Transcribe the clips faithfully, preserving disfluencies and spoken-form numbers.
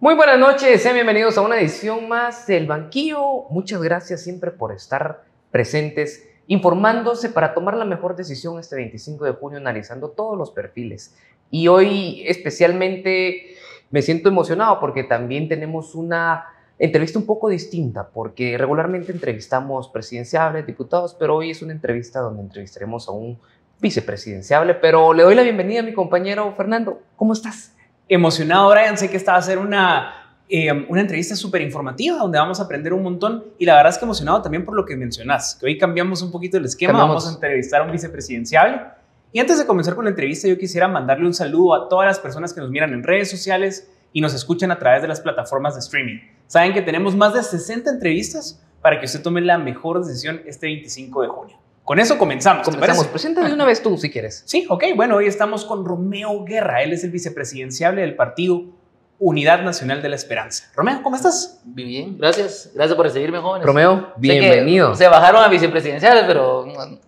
Muy buenas noches, sean bienvenidos a una edición más del Banquillo. Muchas gracias siempre por estar presentes, informándose para tomar la mejor decisión este veinticinco de junio, analizando todos los perfiles. Y hoy especialmente me siento emocionado porque también tenemos una entrevista un poco distinta, porque regularmente entrevistamos presidenciables, diputados, pero hoy es una entrevista donde entrevistaremos a un vicepresidenciable. Pero le doy la bienvenida a mi compañero Fernando. ¿Cómo estás? Emocionado, Brian. Sé que esta va a ser una, eh, una entrevista súper informativa donde vamos a aprender un montón, y la verdad es que emocionado también por lo que mencionas, que hoy cambiamos un poquito el esquema. Cambiamos. Vamos a entrevistar a un vicepresidenciable. Y antes de comenzar con la entrevista, yo quisiera mandarle un saludo a todas las personas que nos miran en redes sociales y nos escuchan a través de las plataformas de streaming. Saben que tenemos más de sesenta entrevistas para que usted tome la mejor decisión este veinticinco de junio. Con eso comenzamos. Comenzamos. Preséntate de una vez tú, si quieres. Sí, ok. Bueno, hoy estamos con Romeo Guerra. Él es el vicepresidenciable del partido Unidad Nacional de la Esperanza. Romeo, ¿cómo estás? Bien, gracias. Gracias por recibirme, jóvenes. Romeo, bienvenido. Se bajaron a vicepresidenciales, pero...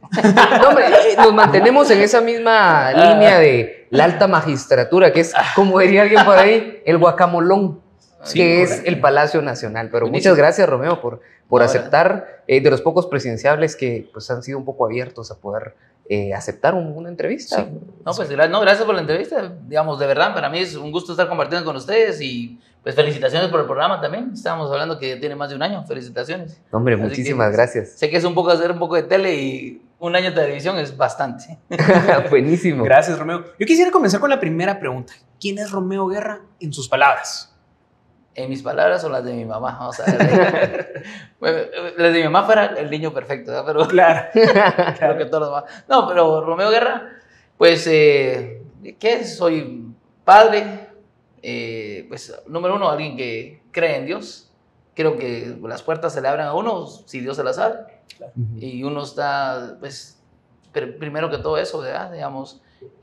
No, hombre, nos mantenemos en esa misma línea de la alta magistratura, que es, como diría alguien por ahí, el guacamolón, sí, que correcto. Es el Palacio Nacional. Pero buenísimo. Muchas gracias, Romeo, por, por no, aceptar, eh, de los pocos presidenciables que pues, han sido un poco abiertos a poder eh, aceptar un, una entrevista. Sí. No, pues no, gracias por la entrevista. Digamos, de verdad, para mí es un gusto estar compartiendo con ustedes y pues felicitaciones por el programa también. Estábamos hablando que tiene más de un año. Felicitaciones. Hombre, Así muchísimas que, gracias. Sé que es un poco hacer un poco de tele y un año de televisión es bastante. Buenísimo. Gracias, Romeo. Yo quisiera comenzar con la primera pregunta. ¿Quién es Romeo Guerra en sus palabras? ¿En mis palabras o las de mi mamá? Vamos a ver. Bueno, las de mi mamá fuera el niño perfecto, ¿verdad? Pero claro. Creo que todos los demás. No, pero Romeo Guerra, pues, eh, ¿qué es? Soy padre, eh, pues, número uno, alguien que cree en Dios. Creo que las puertas se le abren a uno si Dios se las abre. Claro. Y uno está, pues, primero que todo eso, ¿verdad? Digamos,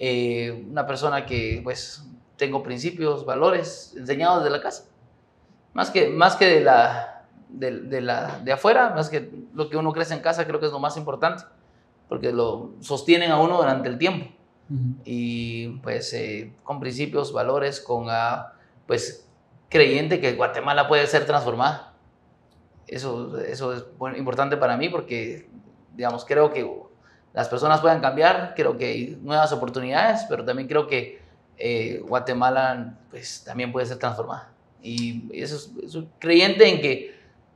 eh, una persona que, pues, tengo principios, valores enseñados desde la casa. Más que, más que de, la, de, de, la, de afuera, más que lo que uno crece en casa, creo que es lo más importante, porque lo sostienen a uno durante el tiempo. Uh-huh. Y pues eh, con principios, valores, con uh, pues creyente que Guatemala puede ser transformada. Eso, eso es bueno, importante para mí porque, digamos, creo que las personas pueden cambiar, creo que hay nuevas oportunidades, pero también creo que eh, Guatemala pues, también puede ser transformada. Y eso es, es un creyente en que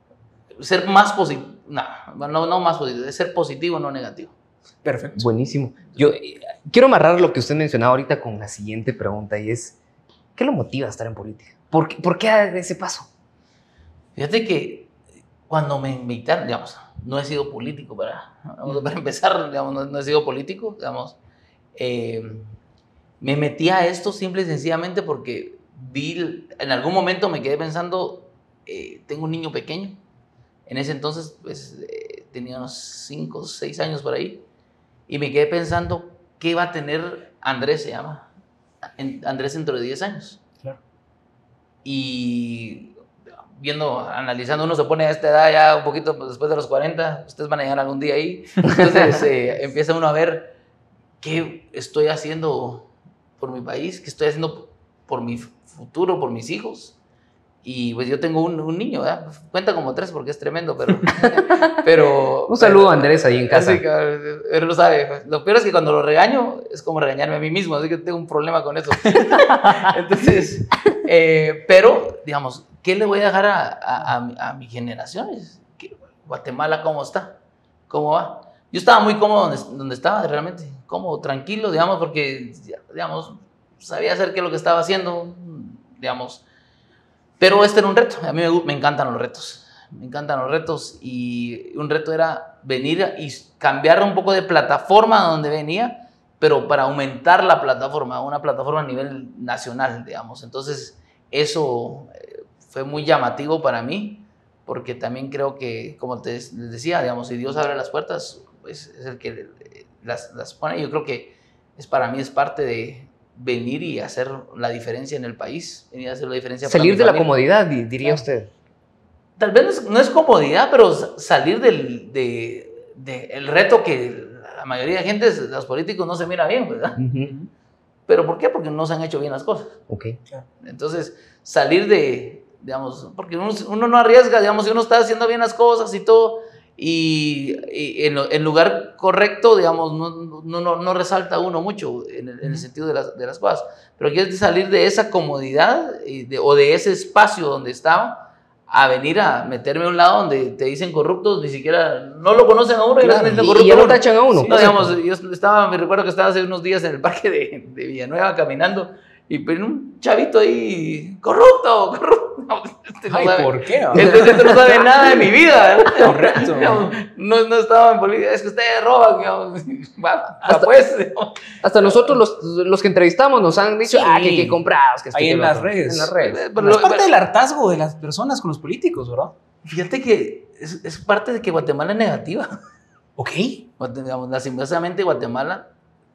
ser más positivo, no, no, no más positivo, es ser positivo, no negativo. Perfecto. Buenísimo. Yo eh, quiero amarrar lo que usted mencionaba ahorita con la siguiente pregunta, y es, ¿qué lo motiva a estar en política? ¿Por qué, por qué dar ese paso? Fíjate que cuando me invitaron, digamos, no he sido político, para, para empezar, digamos, no, no he sido político, digamos, eh, me metí a esto simple y sencillamente porque vi, en algún momento me quedé pensando, eh, tengo un niño pequeño, en ese entonces pues, eh, tenía unos cinco o seis años por ahí, y me quedé pensando, ¿qué va a tener Andrés, se llama? En, Andrés dentro de diez años. Claro. Y viendo, analizando, uno se pone a esta edad ya un poquito después de los cuarenta, ustedes van a llegar algún día ahí, entonces eh, empieza uno a ver qué estoy haciendo por mi país, qué estoy haciendo por mi futuro, por mis hijos. Y pues yo tengo un, un niño, ¿verdad? Cuenta como tres porque es tremendo, pero... pero un saludo pero, a Andrés ahí en casa. Así que, él lo sabe. Lo peor es que cuando lo regaño es como regañarme a mí mismo, así que tengo un problema con eso. Entonces, eh, pero, digamos, ¿qué le voy a dejar a, a, a, a mis generaciones? Guatemala, ¿cómo está? ¿Cómo va? Yo estaba muy cómodo donde, donde estaba, realmente. Cómodo, tranquilo, digamos, porque, digamos... sabía hacer qué es lo que estaba haciendo, digamos. Pero este era un reto. A mí me, me encantan los retos. Me encantan los retos. Y un reto era venir y cambiar un poco de plataforma donde venía, pero para aumentar la plataforma, una plataforma a nivel nacional, digamos. Entonces, eso fue muy llamativo para mí, porque también creo que, como te, les decía, digamos, si Dios abre las puertas, pues es el que las, las pone. Yo creo que es, para mí es parte de venir y hacer la diferencia en el país, venir a hacer la diferencia. Salir de la comodidad, diría claro. usted. Tal vez no es, no es comodidad, pero salir del de, de el reto que la mayoría de gente, los políticos, no se mira bien, ¿verdad? Uh-huh. ¿Pero por qué? Porque no se han hecho bien las cosas. Okay. Entonces, salir de, digamos, porque uno, uno no arriesga, digamos, si uno está haciendo bien las cosas y todo, y, y en el lugar correcto, digamos, no, no, no, no resalta uno mucho en el, en el sentido de las, de las cosas. Pero quieres salir de esa comodidad y de, o de ese espacio donde estaba, a venir a meterme a un lado donde te dicen corruptos, ni siquiera, no lo conocen a uno, claro, y, y, corrupto y ya lo tachan a uno. Sí, no, digamos, yo estaba, me recuerdo que estaba hace unos días en el parque de, de Villanueva caminando, y pues, un chavito ahí, corrupto, corrupto. No, este no Ay, sabe, ¿por qué? Este, este no sabe nada de mi vida. Correcto. Digamos, no, no estaba en política, es que ustedes roban. Digamos, va, hasta, pues, digamos. Hasta nosotros los, los que entrevistamos nos han dicho, sí, ah, que, que comprados. Que ahí en las redes. En las redes. Pero es parte del hartazgo de las personas con los políticos, ¿verdad? Fíjate que es, es parte de que Guatemala es negativa. Ok. Digamos, lastimosamente Guatemala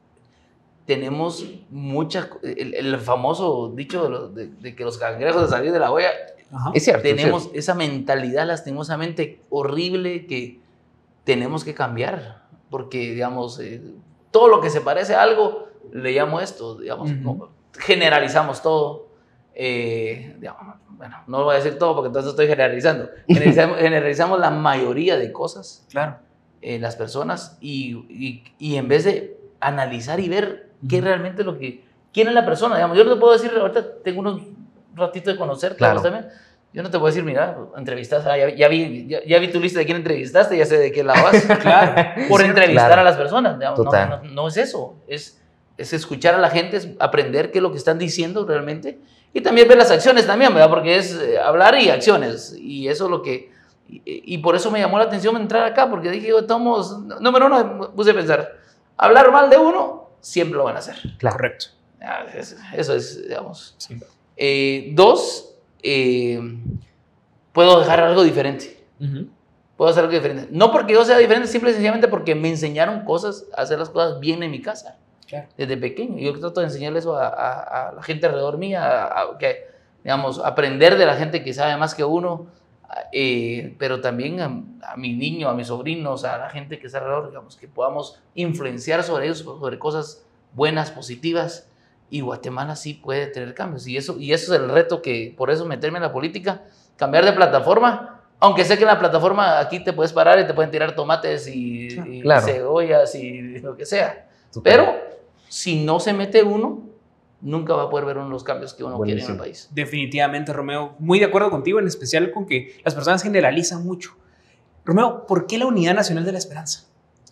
tenemos muchas, el, el famoso dicho de, los, de, de que los cangrejos de salir de la olla. Ajá. Es cierto. Tenemos es cierto. esa mentalidad lastimosamente horrible que tenemos que cambiar, porque digamos, eh, todo lo que se parece a algo, le llamo esto, digamos, uh-huh. ¿no? Generalizamos todo, eh, digamos, bueno, no voy a decir todo porque entonces estoy generalizando, generalizamos, generalizamos la mayoría de cosas, claro, en eh, las personas y, y, y en vez de analizar y ver uh-huh. qué realmente lo que, quién es la persona, digamos, yo no te puedo decir, ahorita tengo unos ratito de conocerte, claro. También. Yo no te puedo decir, mira, entrevistas, ah, ya, ya, vi, ya, ya vi tu lista de quién entrevistaste, ya sé de qué lado vas. Claro. Por entrevistar claro. a las personas. Digamos, no, no, no es eso. Es, es escuchar a la gente, es aprender qué es lo que están diciendo realmente. Y también ver las acciones también, ¿verdad? Porque es eh, hablar y acciones. Y eso es lo que... Y, y por eso me llamó la atención entrar acá, porque dije, yo tomos... Número uno, puse a pensar, hablar mal de uno, siempre lo van a hacer. Claro. Correcto. Eso es, digamos... Sí. Eh, dos... Eh, puedo dejar algo diferente. Uh-huh. Puedo hacer algo diferente. No porque yo sea diferente, simple y sencillamente porque me enseñaron cosas, a hacer las cosas bien en mi casa. Claro. Desde pequeño. Yo trato de enseñarle eso a, a, a la gente alrededor mía, a, a, que, digamos, aprender de la gente que sabe más que uno, eh, pero también a, a mi niño, a mis sobrinos, a la gente que está alrededor, digamos, que podamos influenciar sobre ellos, sobre cosas buenas, positivas. Y Guatemala sí puede tener cambios. Y eso, y eso es el reto que, por eso meterme en la política, cambiar de plataforma, aunque sé que en la plataforma aquí te puedes parar y te pueden tirar tomates y, y claro. cebollas y lo que sea. Super. Pero si no se mete uno, nunca va a poder ver uno los cambios que uno Buenísimo. Quiere en el país. Definitivamente, Romeo. Muy de acuerdo contigo, en especial con que las personas generalizan mucho. Romeo, ¿por qué la Unidad Nacional de la Esperanza?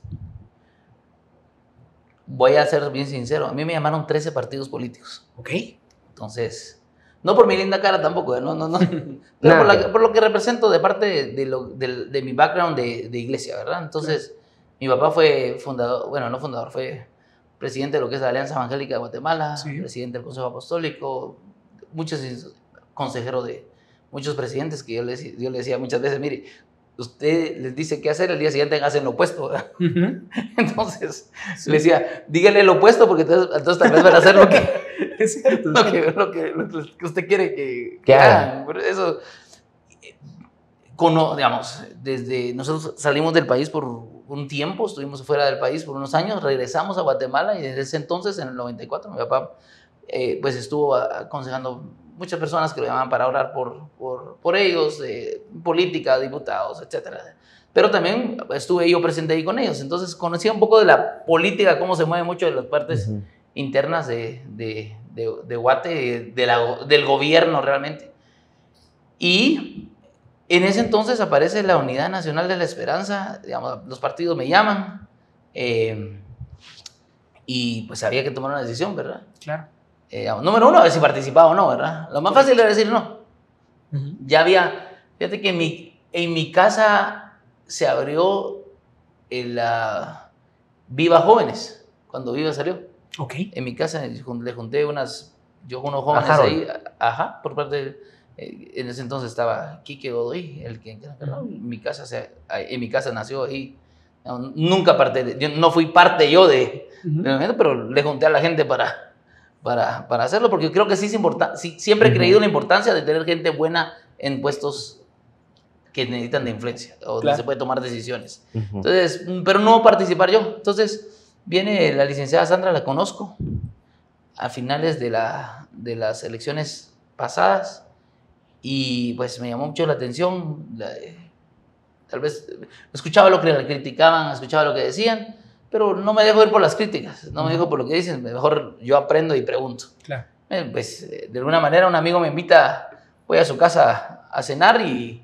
Voy a ser bien sincero, a mí me llamaron trece partidos políticos. Ok. Entonces, no por mi linda cara tampoco, no, no, no. Pero por, la, por lo que represento de parte de, de, lo, de, de mi background de, de iglesia, ¿verdad? Entonces, claro. Mi papá fue fundador, bueno, no fundador, fue presidente de lo que es la Alianza Evangélica de Guatemala, sí. Presidente del Consejo Apostólico, muchos consejeros de muchos presidentes que yo le, yo le decía muchas veces, mire, usted les dice qué hacer, el día siguiente hacen lo opuesto, ¿verdad? Uh-huh. Entonces, sí. Le decía, dígale lo opuesto porque entonces, entonces tal vez van a hacer lo que, es cierto, lo, que, lo, que, lo que usted quiere que, que hagan. Pero eso, con, digamos, desde nosotros salimos del país por un tiempo, estuvimos fuera del país por unos años, regresamos a Guatemala y desde ese entonces, en el noventa y cuatro, mi papá eh, pues estuvo aconsejando muchas personas que lo llamaban para orar por, por, por ellos, eh, política, diputados, etcétera. Pero también estuve yo presente ahí con ellos, entonces conocía un poco de la política, cómo se mueve mucho de las partes uh-huh. internas de, de, de, de Guate, de la, del gobierno realmente. Y en ese entonces aparece la Unidad Nacional de la Esperanza, digamos, los partidos me llaman, eh, y pues había que tomar una decisión, ¿verdad? Claro. Eh, número uno, a ver si participaba o no, ¿verdad? Lo más fácil era decir no. Uh-huh. Ya había, fíjate que en mi, en mi casa se abrió la Viva Jóvenes, cuando Viva salió. Ok. En mi casa le junté unas, yo unos jóvenes ajá, ahí, ajá, por parte de, eh, en ese entonces estaba Quique Godoy, el que, uh-huh. en mi casa, se, en mi casa nació ahí, nunca parte, yo no fui parte yo de, uh-huh. de, pero le junté a la gente para... Para, para hacerlo, porque creo que sí es importante, sí, siempre he creído en la importancia de tener gente buena en puestos que necesitan de influencia, o donde claro. se puede tomar decisiones. Uh-huh. Entonces, pero no participar yo. Entonces, viene la licenciada Sandra, la conozco, a finales de, la, de las elecciones pasadas y pues me llamó mucho la atención. La, tal vez escuchaba lo que le criticaban, escuchaba lo que decían, pero no me dejo ir por las críticas, no me dejo por lo que dicen, mejor yo aprendo y pregunto. Claro. Eh, pues de alguna manera un amigo me invita, voy a su casa a cenar y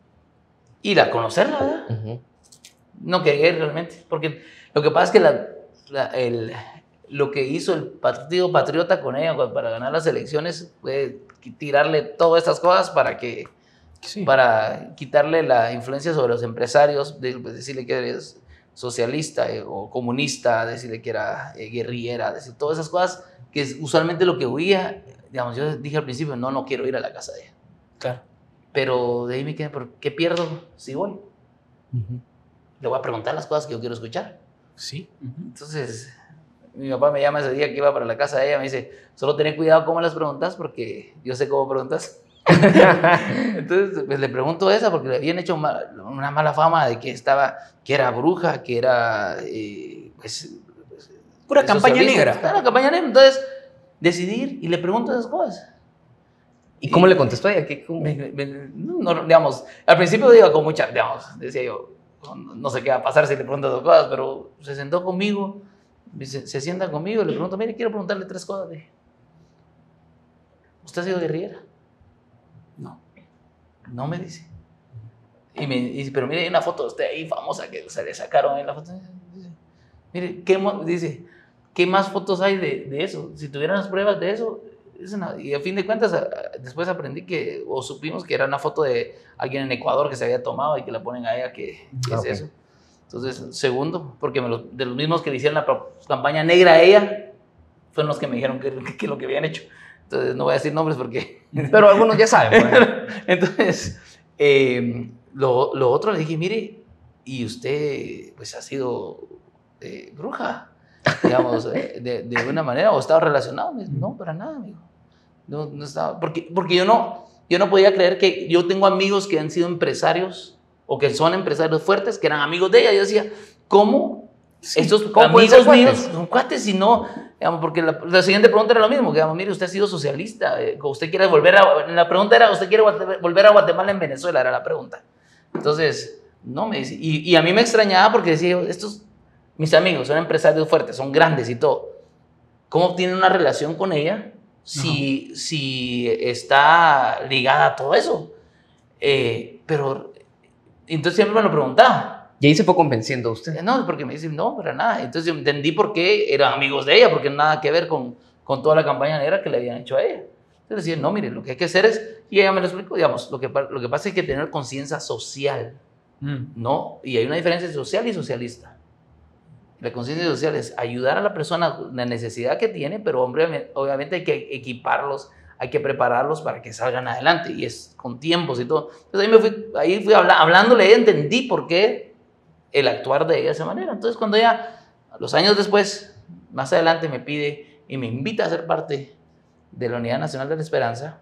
ir a conocerla, ¿verdad? Uh-huh. No quería ir realmente, porque lo que pasa es que la, la, el, lo que hizo el Partido Patriota con ella para ganar las elecciones fue tirarle todas estas cosas para que sí. para quitarle la influencia sobre los empresarios, de, pues decirle que eres socialista eh, o comunista, decirle que era eh, guerrillera, decir todas esas cosas que es usualmente lo que huía. Digamos, yo dije al principio, no, no quiero ir a la casa de ella. Claro. Pero de ahí me quedé, ¿por qué pierdo si voy? Uh-huh. Le voy a preguntar las cosas que yo quiero escuchar. Sí. Uh-huh. Entonces, mi papá me llama ese día que iba para la casa de ella, me dice, solo ten cuidado cómo las preguntas porque yo sé cómo preguntas. Entonces, pues, le pregunto esa porque le habían hecho mal, una mala fama de que estaba, que era bruja, que era, eh, pues, pues, pura campaña negra. Era campaña negra. Entonces, decidí y le pregunto esas cosas. ¿Y cómo y, le contestó ella? ¿Qué, cómo? Me, me, no, digamos, al principio iba con mucha, digamos, decía yo, no sé qué va a pasar si le pregunto dos cosas, pero se sentó conmigo, se, se sienta conmigo y le pregunto, mire, quiero preguntarle tres cosas. Dije, ¿usted ha sido guerrillera? No. No me dice. Y me dice, pero mire, hay una foto de usted ahí famosa que se le sacaron en la foto. Dice, mire, ¿qué, dice, ¿qué más fotos hay de, de eso? Si tuvieran las pruebas de eso, es una, y a fin de cuentas, después aprendí que, o supimos que era una foto de alguien en Ecuador que se había tomado y que la ponen a ella, que, que okay. es eso. Entonces, segundo, porque me lo, de los mismos que le hicieron la campaña negra a ella, fueron los que me dijeron que, que, que lo que habían hecho. Entonces, no voy a decir nombres porque... Pero algunos ya saben. Bueno. Entonces, eh, lo, lo otro le dije, mire, y usted, pues, ha sido eh, bruja, digamos, eh, de, de alguna manera, o estaba relacionado. Me dice, no, para nada, amigo. No, no estaba, porque, porque yo, no, yo no podía creer que yo tengo amigos que han sido empresarios, o que son empresarios fuertes, que eran amigos de ella. Yo decía, ¿cómo? Sí, estos ¿cómo amigos míos son cuates y no... Digamos, porque la, la siguiente pregunta era lo mismo, que digamos, mire, usted ha sido socialista, eh, usted quiere volver a, la pregunta era, ¿usted quiere volver a Guatemala en Venezuela? Era la pregunta. Entonces, no me dice, y, y a mí me extrañaba porque decía, estos, mis amigos son empresarios fuertes, son grandes y todo, ¿cómo tienen una relación con ella si, uh-huh. si está ligada a todo eso? Eh, pero, entonces siempre me lo preguntaba. Y ahí se fue convenciendo a usted. No, porque me dicen, no, para nada. Entonces yo entendí por qué eran amigos de ella, porque nada que ver con, con toda la campaña negra que le habían hecho a ella. Entonces decían, no, mire, lo que hay que hacer es, y ella me lo explicó, digamos, lo que, lo que pasa es que tener conciencia social, mm. ¿no? Y hay una diferencia entre social y socialista. La conciencia social es ayudar a la persona en la necesidad que tiene, pero hombre, obviamente hay que equiparlos, hay que prepararlos para que salgan adelante, y es con tiempos y todo. Entonces ahí, me fui, ahí fui habla, hablándole, entendí por qué el actuar de ella de esa manera. Entonces, cuando ella, los años después, más adelante me pide y me invita a ser parte de la Unidad Nacional de la Esperanza,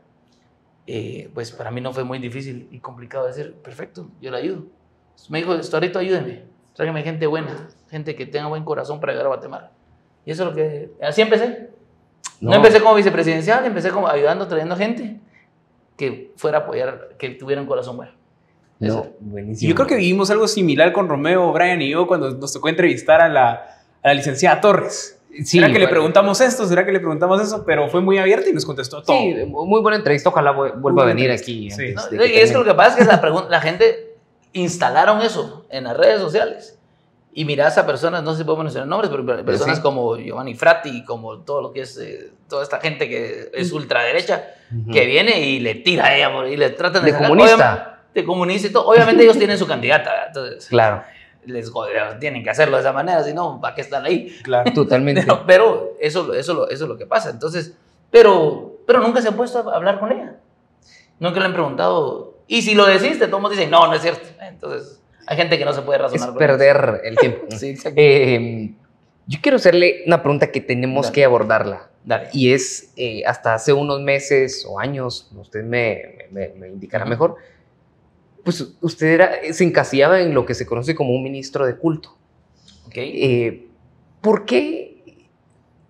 eh, pues para mí no fue muy difícil y complicado decir, perfecto, yo la ayudo. Entonces, me dijo, Estorito, ayúdeme, tráigame gente buena, gente que tenga buen corazón para ayudar a Guatemala. Y eso es lo que, así empecé. No, no empecé como vicepresidencial, empecé como ayudando, trayendo gente que fuera a apoyar, que tuviera un corazón bueno. No, buenísimo. Yo creo que vivimos algo similar con Romeo, Brian y yo cuando nos tocó entrevistar a la, a la licenciada Torres. Sí, ¿Será que bueno. le preguntamos esto? ¿Será que le preguntamos eso? Pero fue muy abierta y nos contestó todo. Sí, muy buena entrevista. Ojalá vuelva a venir aquí. Sí. No, y es que lo que pasa es que la, pregunta, la gente instalaron eso en las redes sociales. Y mirás a personas, no sé si podemos mencionar nombres, pero personas sí. como Giovanni Frati, como todo lo que es, eh, toda esta gente que es ultraderecha, uh-huh. que viene y le tira a ella y le tratan de, de sacar, comunista. De comunista y todo. Obviamente ellos tienen su candidata, entonces claro. les tienen que hacerlo de esa manera, si no, ¿para qué están ahí? Claro, totalmente. Pero, pero eso, eso, eso es lo que pasa. Entonces, pero, pero nunca se han puesto a hablar con ella. Nunca le han preguntado, y si lo decís, todos mundo dicen, no, no es cierto. Entonces, hay gente que no se puede razonar es con perder eso. El tiempo. Sí, exacto. Eh, yo quiero hacerle una pregunta que tenemos Dale. que abordarla. Dale. Y es, eh, hasta hace unos meses o años, usted me, me, me indicará uh-huh. mejor, pues usted era, se encasillaba en lo que se conoce como un ministro de culto. Okay. Eh, ¿Por qué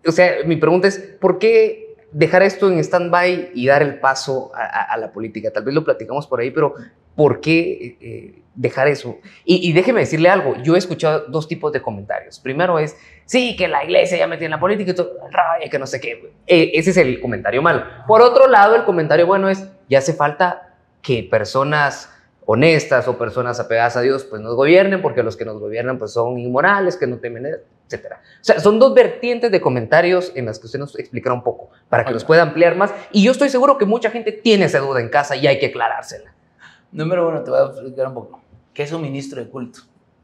o sea, mi pregunta es, ¿por qué dejar esto en stand-by y dar el paso a, a, a la política? Tal vez lo platicamos por ahí, pero ¿por qué eh, dejar eso? Y, y déjeme decirle algo, yo he escuchado dos tipos de comentarios. Primero es, sí, que la iglesia ya metió en la política y todo, raya, que no sé qué. Eh, ese es el comentario malo. Por otro lado, el comentario bueno es, ya hace falta que personas honestas o personas apegadas a Dios pues nos gobiernen, porque los que nos gobiernan pues son inmorales, que no temen, etcétera. O sea, son dos vertientes de comentarios en las que usted nos explicará un poco, para que nos pueda ampliar más. Y yo estoy seguro que mucha gente tiene esa duda en casa y hay que aclarársela. Número uno, te voy a explicar un poco. ¿Qué es un ministro de culto?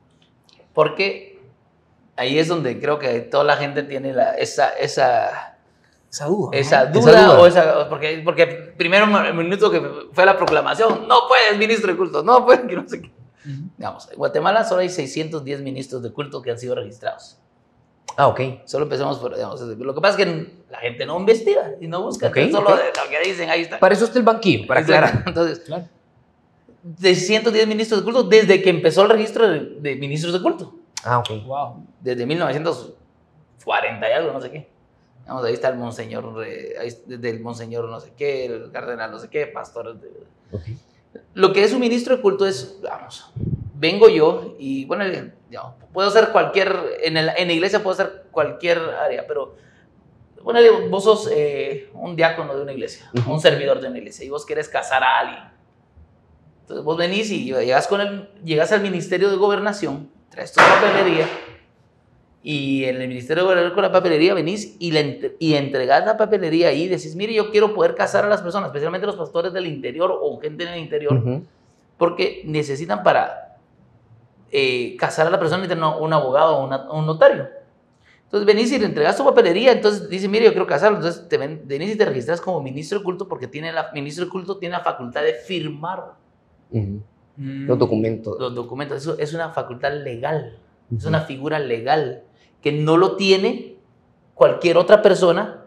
Porque ahí es donde creo que toda la gente tiene la, esa, esa, esa duda. Esa, ¿no? duda, esa duda o esa. Porque, porque primero, el minuto que fue la proclamación, no puedes, ministro de culto, no puedes, que no sé qué. Uh-huh. Digamos, en Guatemala solo hay seiscientos diez ministros de culto que han sido registrados. Ah, ok. Solo empezamos por, digamos, lo que pasa es que la gente no investiga y no busca, okay, solo okay. de lo que dicen, ahí está. Para eso está el banquillo, para aclarar. Entonces, claro. seiscientos diez ministros de culto desde que empezó el registro de, de ministros de culto. Ah, ok. Wow. Desde mil novecientos cuarenta y algo, no sé qué. Vamos, ahí está el monseñor, eh, ahí, desde el monseñor no sé qué, el cardenal no sé qué, pastor. De, okay. Lo que es un ministro de culto es, vamos, vengo yo y, bueno, digamos, puedo ser cualquier, en, el, en la iglesia puedo ser cualquier área, pero, bueno, vos sos eh, un diácono de una iglesia, uh-huh. un servidor de una iglesia, y vos querés casar a alguien. Entonces vos venís y llegas, con el, llegas al Ministerio de Gobernación, traes tu papelería, y en el Ministerio de Gobernación con la papelería venís y, le, y entregás la papelería ahí y decís, mire, yo quiero poder casar a las personas, especialmente los pastores del interior o gente en el interior, uh-huh. porque necesitan para eh, casar a la persona necesitan un abogado o una, un notario. Entonces venís y le entregas tu papelería, entonces dice, mire, yo quiero casarlo, entonces te ven, venís y te registras como ministro de culto porque tiene la, ministro de culto tiene la facultad de firmar uh-huh. mm, los documentos. Los documentos, eso es una facultad legal, uh-huh. es una figura legal que no lo tiene cualquier otra persona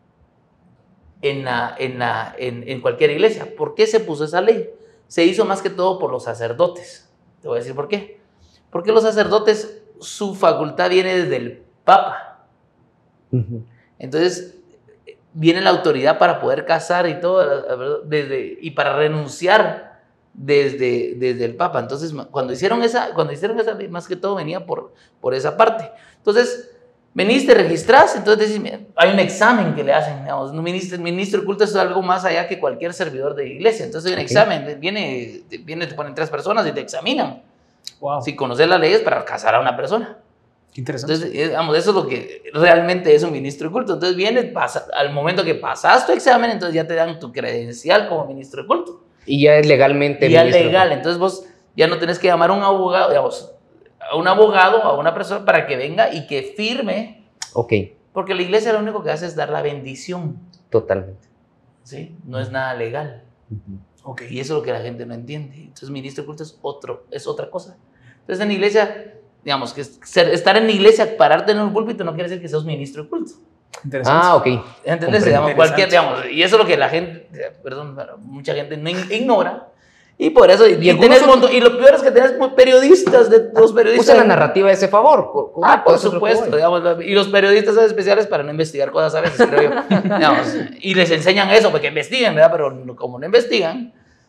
en, la, en, la, en, en cualquier iglesia. ¿Por qué se puso esa ley? Se hizo más que todo por los sacerdotes. Te voy a decir por qué. Porque los sacerdotes, su facultad viene desde el Papa. Uh-huh. Entonces, viene la autoridad para poder casar y todo, desde, y para renunciar desde, desde el Papa. Entonces, cuando hicieron esa, cuando hicieron esa ley, más que todo venía por, por esa parte. Entonces, venís, te registrás, entonces decís, hay un examen que le hacen, digamos, un ministro, ministro de culto es algo más allá que cualquier servidor de iglesia. Entonces hay un okay. examen, viene, viene, te ponen tres personas y te examinan. Wow. Si conoces las leyes para casar a una persona. Qué interesante. Entonces, digamos, eso es lo que realmente es un ministro de culto. Entonces viene, pasa, al momento que pasas tu examen, entonces ya te dan tu credencial como ministro de culto. Y ya es legalmente. Y ya es legal, entonces vos ya no tenés que llamar a un abogado, digamos, a un abogado, a una persona para que venga y que firme. Ok. Porque la iglesia lo único que hace es dar la bendición. Totalmente. ¿Sí? No es nada legal. Uh-huh. Okay. Y eso es lo que la gente no entiende. Entonces, ministro de culto es, otro, es otra cosa. Entonces, en la iglesia, digamos, que ser, estar en la iglesia, pararte en un púlpito, no quiere decir que seas ministro de culto. Interesante. Ah, ok. ¿Entendés? Digamos, cualquier, digamos, y eso es lo que la gente, perdón, mucha gente no ignora. Y por eso, y, y, tenés montón, y lo peor es que tenés periodistas, de, los periodistas. Usa la narrativa de ese favor. Por, ah, por supuesto, digamos, y los periodistas son especiales para no investigar cosas a veces, creo yo. Digamos, y les enseñan eso, porque investiguen, ¿verdad? Pero como no investigan,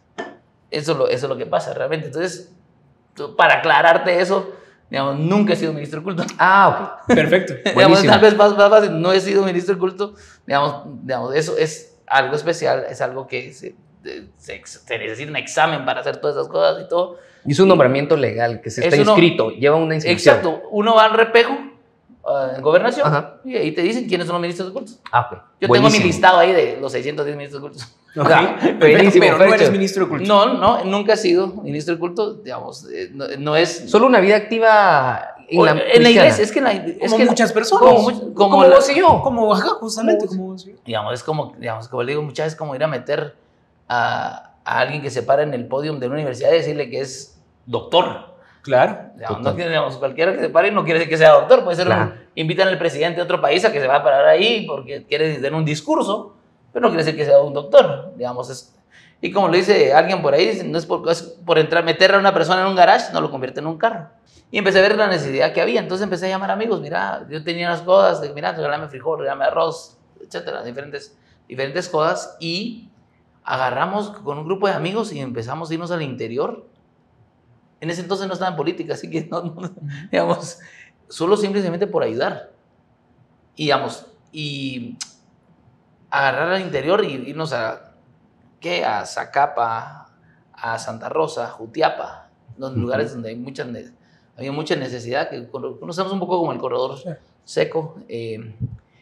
eso, lo, eso es lo que pasa realmente. Entonces, para aclararte eso, digamos, nunca he sido ministro de culto. Ah, ok. Perfecto. Digamos, tal vez más, más fácil, no he sido ministro de culto. Digamos, digamos, eso es algo especial, es algo que se... Se, se necesita un examen para hacer todas esas cosas y todo. Y es un nombramiento legal que se está uno, inscrito, lleva una inscripción. Exacto, uno va al repejo uh, en gobernación. Ajá. Y ahí te dicen quiénes son los ministros de culto. Ah, okay. Yo Buenísimo. tengo mi listado ahí de los seiscientos diez ministros de culto. Okay. Buenísimo, pero no eres ministro de culto. No, no, nunca he sido ministro de culto, digamos, no, no es... Solo una vida activa en o, la, en la iglesia, es que, en la, es como que muchas personas. Como, como, como la, vos y yo. Como, ajá, justamente, como vos y yo. Digamos, es como, digamos, como le digo muchas veces, como ir a meter a... a alguien que se para en el podio de una universidad y decirle que es doctor. Claro. Digamos, no, digamos, cualquiera que se pare no quiere decir que sea doctor, puede ser claro. un, invitan al presidente de otro país a que se va a parar ahí porque quiere dar un discurso, pero no quiere decir que sea un doctor, digamos. Es, y como lo dice alguien por ahí, no es por, es por entrar, meter a una persona en un garage, no lo convierte en un carro. Y empecé a ver la necesidad que había. Entonces empecé a llamar amigos. Mira, yo tenía unas cosas de, mira, regálame frijol, regálame arroz, etcétera, diferentes, diferentes cosas. Y agarramos con un grupo de amigos y empezamos a irnos al interior. En ese entonces no estaba en política, así que no, no, digamos, solo simplemente por ayudar. Y, digamos, y agarrar al interior y irnos a, ¿qué? A Zacapa, a Santa Rosa, Jutiapa, donde, uh-huh. lugares donde hay mucha, había mucha necesidad, que conocemos un poco como el corredor sí. seco, eh,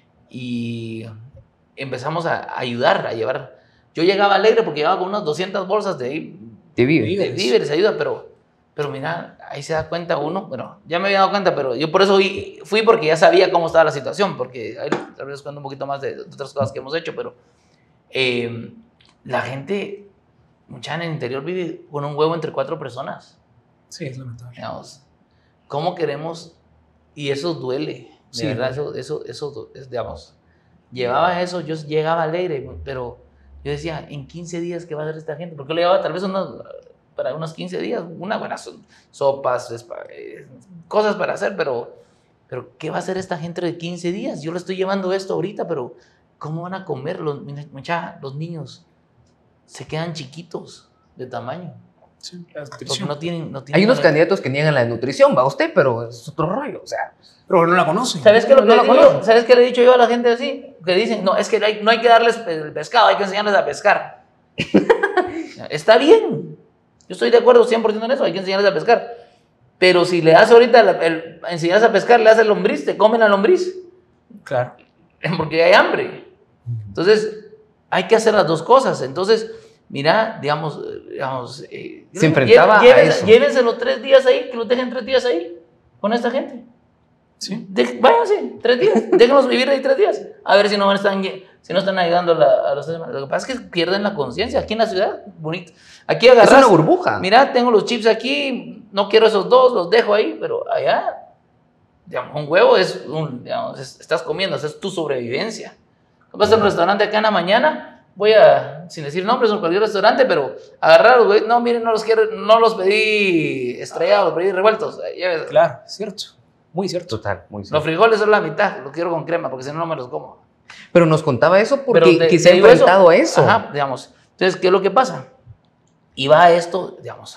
y empezamos a ayudar, a llevar. Yo llegaba alegre porque llevaba con unas doscientas bolsas de, de víveres, de víveres, ayuda, pero, pero mira, ahí se da cuenta uno, bueno, ya me había dado cuenta, pero yo por eso fui, fui porque ya sabía cómo estaba la situación, porque ahí tal vez cuento un poquito más de, de otras cosas que hemos hecho, pero eh, la gente, mucha en el interior vive con un huevo entre cuatro personas. Sí, es lamentable. Digamos, ¿cómo queremos? Y eso duele, de sí, verdad, eso, eso, eso, es, digamos, llevaba eso, yo llegaba alegre, pero yo decía, en quince días, ¿qué va a hacer esta gente? Porque le llevaba tal vez unos, para unos quince días, una buena sopas, cosas para hacer, pero, pero ¿qué va a hacer esta gente de quince días? Yo le estoy llevando esto ahorita, pero ¿cómo van a comer? Los, mucha, los niños se quedan chiquitos de tamaño. Sí, porque no tienen, no tienen Hay unos manera. candidatos que niegan la nutrición, va usted, pero es otro rollo, o sea. Pero no la conocen. ¿Sabes qué, no, lo no que la digo? ¿Sabes qué le he dicho yo a la gente así? Que dicen, no, es que hay, no hay que darles el pescado, hay que enseñarles a pescar. Está bien, yo estoy de acuerdo cien por ciento en eso, hay que enseñarles a pescar. Pero si le das ahorita el, el, enseñarles a pescar, le das el lombriz, te comen la lombriz. Claro. Porque hay hambre. Entonces, hay que hacer las dos cosas. Entonces, mira, digamos, digamos eh, se enfrentaba llévense, a eso. Llévenselo tres días ahí, que los dejen tres días ahí con esta gente. Sí. De, váyanse, tres días, déjenlos vivir ahí tres días. A ver si no están, si no están ayudando a, la, a los demás. Lo que pasa es que pierden la conciencia. Aquí en la ciudad, bonito. Aquí agarras. Es una burbuja. Mira, tengo los chips aquí, no quiero esos dos, los dejo ahí, pero allá, digamos, un huevo es un, digamos, es, estás comiendo, es tu sobrevivencia. Vas a un restaurante acá en la mañana, voy a, sin decir nombres, en cualquier restaurante, pero agarrar, güey, no, miren, no los quiero, no los pedí estrellados, los pedí revueltos. Claro, cierto. Muy cierto. Total, muy cierto. Los frijoles son la mitad, los quiero con crema, porque si no, no me los como. Pero nos contaba eso porque te, quizá ha enfrentado a eso. Ajá, digamos. Entonces, ¿qué es lo que pasa? Iba a esto, digamos,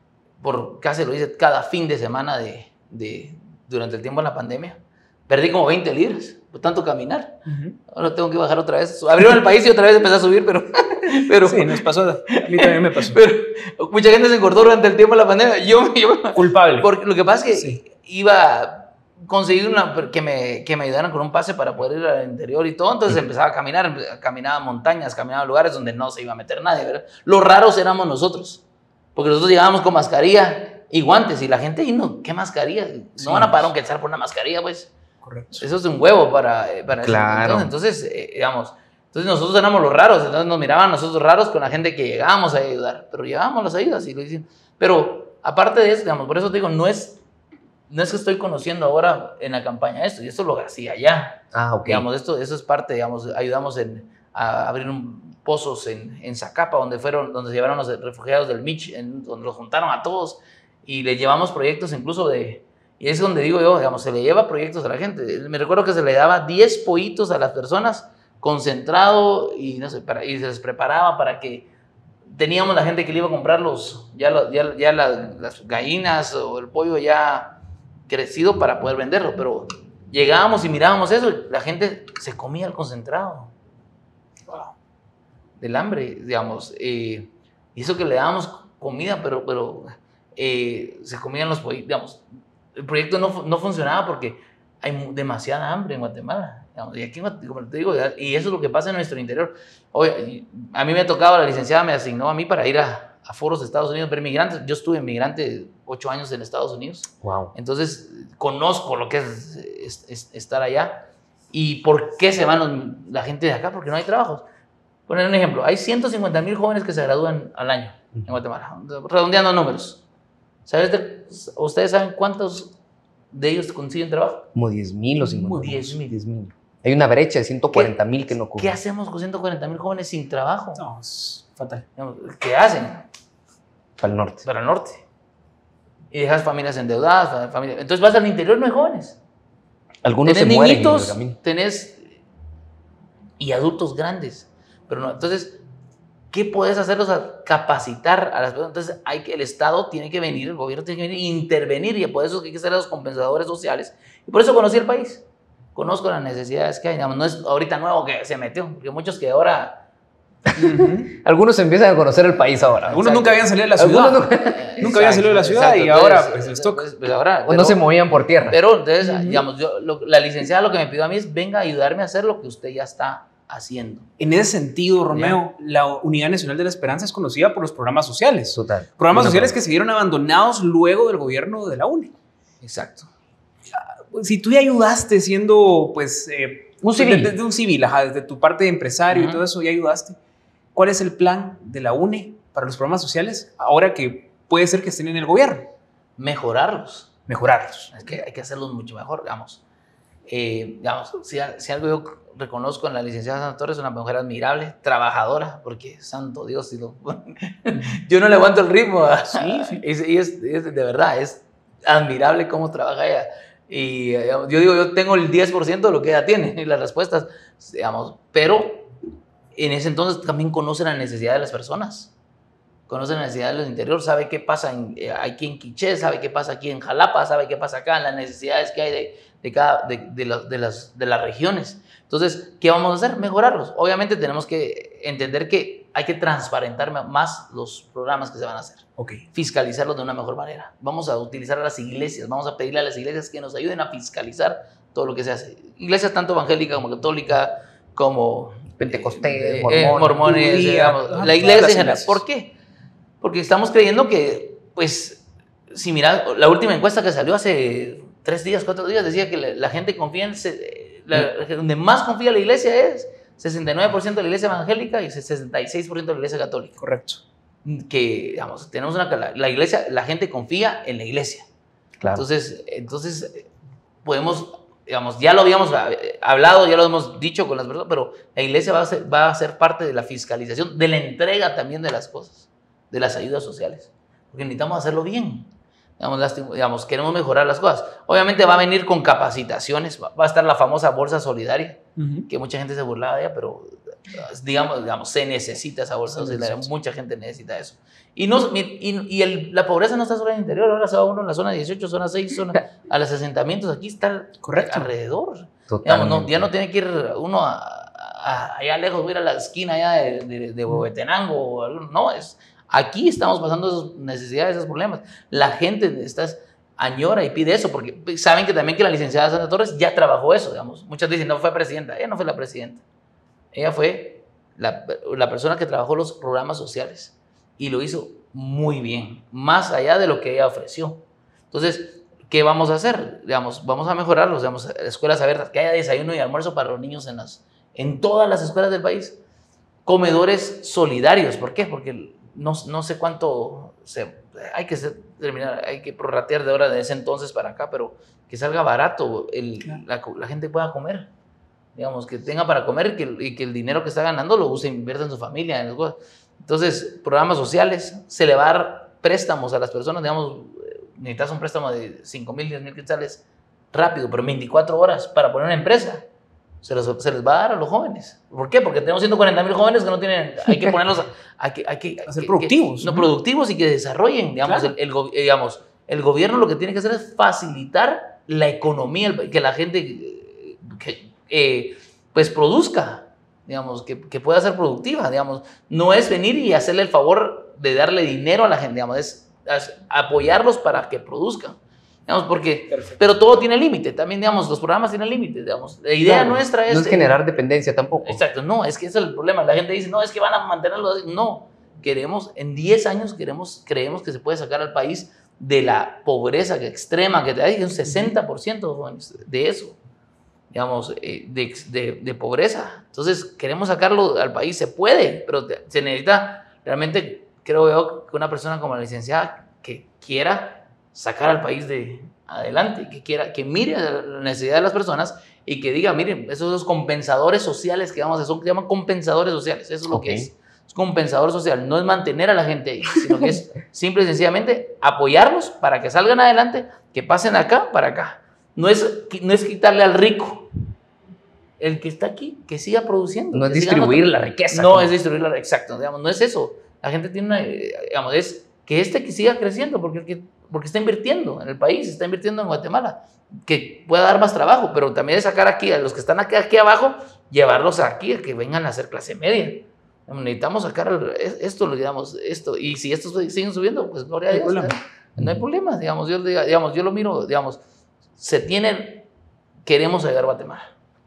por casi lo hice cada fin de semana de, de, durante el tiempo de la pandemia. Perdí como veinte libras, por tanto caminar. Uh-huh. Ahora tengo que bajar otra vez. Abrieron el país y otra vez empecé a subir, pero... pero sí, nos pasó. A mí también me pasó. Pero mucha gente se engordó durante el tiempo de la pandemia. Yo... yo Culpable. Porque lo que pasa es que sí. iba a conseguir una, que, me, que me ayudaran con un pase para poder ir al interior y todo. Entonces uh-huh. empezaba a caminar, caminaba montañas, caminaba lugares donde no se iba a meter nadie, ¿verdad? Los raros éramos nosotros. Porque nosotros llegábamos con mascarilla y guantes y la gente, y no, ¿qué mascarilla? No sí, van a parar un quetzal por una mascarilla, pues. Correcto. Eso es un huevo para, para claro. eso. Entonces, entonces eh, digamos, entonces nosotros éramos los raros, entonces nos miraban nosotros raros con la gente que llegábamos a ayudar, pero llevábamos las ayudas y lo dicen. Pero aparte de eso, digamos, por eso te digo, no es, no es que estoy conociendo ahora en la campaña esto, y esto lo hacía ya. Ah, ok. Digamos, esto, eso es parte, digamos, ayudamos en, a abrir un, pozos en, en Zacapa, donde fueron, donde se llevaron los refugiados del Mich, en, donde los juntaron a todos y les llevamos proyectos incluso de... Y es donde digo yo, digamos, se le lleva proyectos a la gente. Me recuerdo que se le daba diez pollitos a las personas, concentrado, y, no sé, para, y se les preparaba para que teníamos la gente que le iba a comprar los, ya, los, ya, ya la, las gallinas o el pollo ya crecido para poder venderlo. Pero llegábamos y mirábamos eso, y la gente se comía el concentrado. Wow. Del hambre, digamos. Eh, y eso que le dábamos comida, pero, pero eh, se comían los pollitos, digamos. El proyecto no, no funcionaba porque hay demasiada hambre en Guatemala. Digamos, y aquí, como te digo, y eso es lo que pasa en nuestro interior. Oye, a mí me tocaba, la licenciada me asignó a mí para ir a, a foros de Estados Unidos, ver migrantes. Yo estuve migrante ocho años en Estados Unidos. Wow. Entonces, conozco lo que es, es, es estar allá y por qué se van los, la gente de acá, porque no hay trabajos. Poner un ejemplo, hay ciento cincuenta mil jóvenes que se gradúan al año en Guatemala, redondeando números. ¿Sabes de, ¿Ustedes saben cuántos de ellos consiguen trabajo? Como diez mil o cincuenta mil. diez mil. Hay una brecha de ciento cuarenta mil que no cubren. ¿Qué hacemos con ciento cuarenta mil jóvenes sin trabajo? No, es fatal. ¿Qué hacen? Para el norte. Para el norte. y dejas familias endeudadas. Familias, entonces vas al interior, no hay jóvenes. Algunos tenés se mueren niñitos, en el camino. tenés y adultos grandes. Pero no, entonces, ¿qué puedes hacerlos? A capacitar a las personas. Entonces, hay que, el Estado tiene que venir, el gobierno tiene que venir e intervenir, y por eso hay que ser los compensadores sociales. Y por eso conocí el país. Conozco las necesidades que hay. Digamos, no es ahorita nuevo que se metió, porque muchos que ahora... Uh-huh. Algunos empiezan a conocer el país ahora. Algunos Exacto. nunca habían salido de la ciudad. Nunca, nunca habían salido de la ciudad. Exacto. Y ahora entonces, pues les toca. Pues, pues ahora, o pero, no se movían por tierra. Pero entonces, uh-huh. digamos, yo, lo, la licenciada lo que me pidió a mí es venga a ayudarme a hacer lo que usted ya está haciendo. En ese sentido, Romeo, ¿Bien? La Unidad Nacional de la Esperanza es conocida por los programas sociales. Total. Programas Total. sociales que se vieron abandonados luego del gobierno de la U N E. Exacto. Si tú ya ayudaste siendo, pues, eh, un civil, desde de un civil, ajá, desde tu parte de empresario uh-huh. y todo eso, ya ayudaste. ¿Cuál es el plan de la U N E para los programas sociales ahora que puede ser que estén en el gobierno? Mejorarlos. Mejorarlos. Es que hay que hacerlos mucho mejor, digamos. Eh, digamos, si, si algo yo reconozco en la licenciada Sandra Torres, una mujer admirable, trabajadora, porque santo Dios, si lo, yo no le aguanto el ritmo. Sí, sí. Y es, es, es, de verdad, es admirable cómo trabaja ella. Y digamos, yo digo, yo tengo el diez por ciento de lo que ella tiene, y las respuestas, digamos, pero en ese entonces también conoce la necesidad de las personas. Conoce la necesidad de los interiores, sabe qué pasa en, eh, aquí en Quiché, sabe qué pasa aquí en Jalapa, sabe qué pasa acá, las necesidades que hay de, de, cada, de, de, la, de, las, de las regiones. Entonces, ¿qué vamos a hacer? Mejorarlos. Obviamente tenemos que entender que hay que transparentar más los programas que se van a hacer. Okay. Fiscalizarlos de una mejor manera. Vamos a utilizar a las iglesias, vamos a pedirle a las iglesias que nos ayuden a fiscalizar todo lo que se hace. Iglesias tanto evangélica como católica, como pentecostés, eh, mormones, eh, mormones judía, digamos, ah, la iglesia en general. iglesias. ¿Por qué? Porque estamos creyendo que, pues, si mira, la última encuesta que salió hace tres días, cuatro días, decía que la, la gente confía en, la, donde más confía la iglesia es sesenta y nueve por ciento de la iglesia evangélica y sesenta y seis por ciento de la iglesia católica. Correcto. Que, digamos, tenemos una, la, la iglesia, la gente confía en la iglesia. Claro. Entonces, entonces, podemos... Digamos, ya lo habíamos hablado, ya lo hemos dicho con las personas, pero la iglesia va a, ser, va a ser parte de la fiscalización, de la entrega también de las cosas, de las ayudas sociales, porque necesitamos hacerlo bien. Digamos, digamos, queremos mejorar las cosas. Obviamente va a venir con capacitaciones, va a estar la famosa bolsa solidaria, uh-huh. que mucha gente se burlaba de ella, pero digamos, digamos, se necesita esa bolsa solidaria, mucha gente necesita eso. Y, no, y, y el, la pobreza no está solo en el interior, ahora se va uno en la zona dieciocho, zona seis, zona, a los asentamientos, aquí está Correcto. alrededor. Digamos, no, ya no tiene que ir uno a, a, allá lejos, ir a la esquina allá de, de, de Huehuetenango, o algo, no, es, aquí estamos pasando esas necesidades, esos problemas. La gente está, añora y pide eso, porque saben que también que la licenciada Sandra Torres ya trabajó eso, digamos. Muchas dicen, no fue presidenta, ella no fue la presidenta, ella fue la, la persona que trabajó los programas sociales. Y lo hizo muy bien, más allá de lo que ella ofreció. Entonces, ¿qué vamos a hacer? Digamos, vamos a mejorarlos, digamos, escuelas abiertas, que haya desayuno y almuerzo para los niños en, las, en todas las escuelas del país. Comedores solidarios, ¿por qué? Porque no, no sé cuánto, se, hay que ser, terminar, hay que prorratear de hora de ese entonces para acá, pero que salga barato, el, claro. la, la gente pueda comer. Digamos, que tenga para comer y que, y que el dinero que está ganando lo use, invierta en su familia, en las cosas. Entonces, programas sociales, se le va a dar préstamos a las personas, digamos, necesitas un préstamo de cinco mil, diez mil quetzales rápido, pero veinticuatro horas para poner una empresa, se, los, se les va a dar a los jóvenes. ¿Por qué? Porque tenemos ciento cuarenta mil jóvenes que no tienen, hay que ponerlos, a, hay que, hay que, a ser que, productivos. Que, no, productivos y que desarrollen, digamos, claro. el, el, digamos, el gobierno lo que tiene que hacer es facilitar la economía, que la gente, que, eh, pues, produzca. Digamos, que, que pueda ser productiva, digamos, no es venir y hacerle el favor de darle dinero a la gente, digamos, es, es apoyarlos para que produzcan, digamos, porque, Perfecto. Pero todo tiene límite, también, digamos, los programas tienen límites, digamos, la idea claro, nuestra es... No es generar dependencia tampoco. Exacto, no, es que ese es el problema, la gente dice, no, es que van a mantenerlo así, no, queremos, en diez años queremos, creemos que se puede sacar al país de la pobreza extrema, que hay un sesenta por ciento de eso. Digamos, de, de, de pobreza. Entonces, queremos sacarlo al país, se puede, pero se necesita realmente, creo yo, que una persona como la licenciada que quiera sacar al país de adelante, que quiera, que mire la necesidad de las personas y que diga, miren, esos compensadores sociales que vamos a hacer, son, que llaman compensadores sociales, eso es lo okay. que es. es como un pensador social, no es mantener a la gente ahí, sino que es simple y sencillamente apoyarlos para que salgan adelante, que pasen acá para acá. No es, no es quitarle al rico. El que está aquí, que siga produciendo. No es distribuir la riqueza. No es distribuir la riqueza, exacto, digamos, no es eso. La gente tiene una, digamos, es que este que siga creciendo, porque, porque está invirtiendo en el país, está invirtiendo en Guatemala, que pueda dar más trabajo, pero también es sacar aquí a los que están aquí, aquí abajo, llevarlos aquí, a que vengan a ser clase media. Necesitamos sacar esto, digamos, esto, y si estos siguen subiendo, pues gloria a Dios, no, no hay problema, digamos, yo, digamos, yo lo miro, digamos, se tienen, queremos ayudar a Guatemala.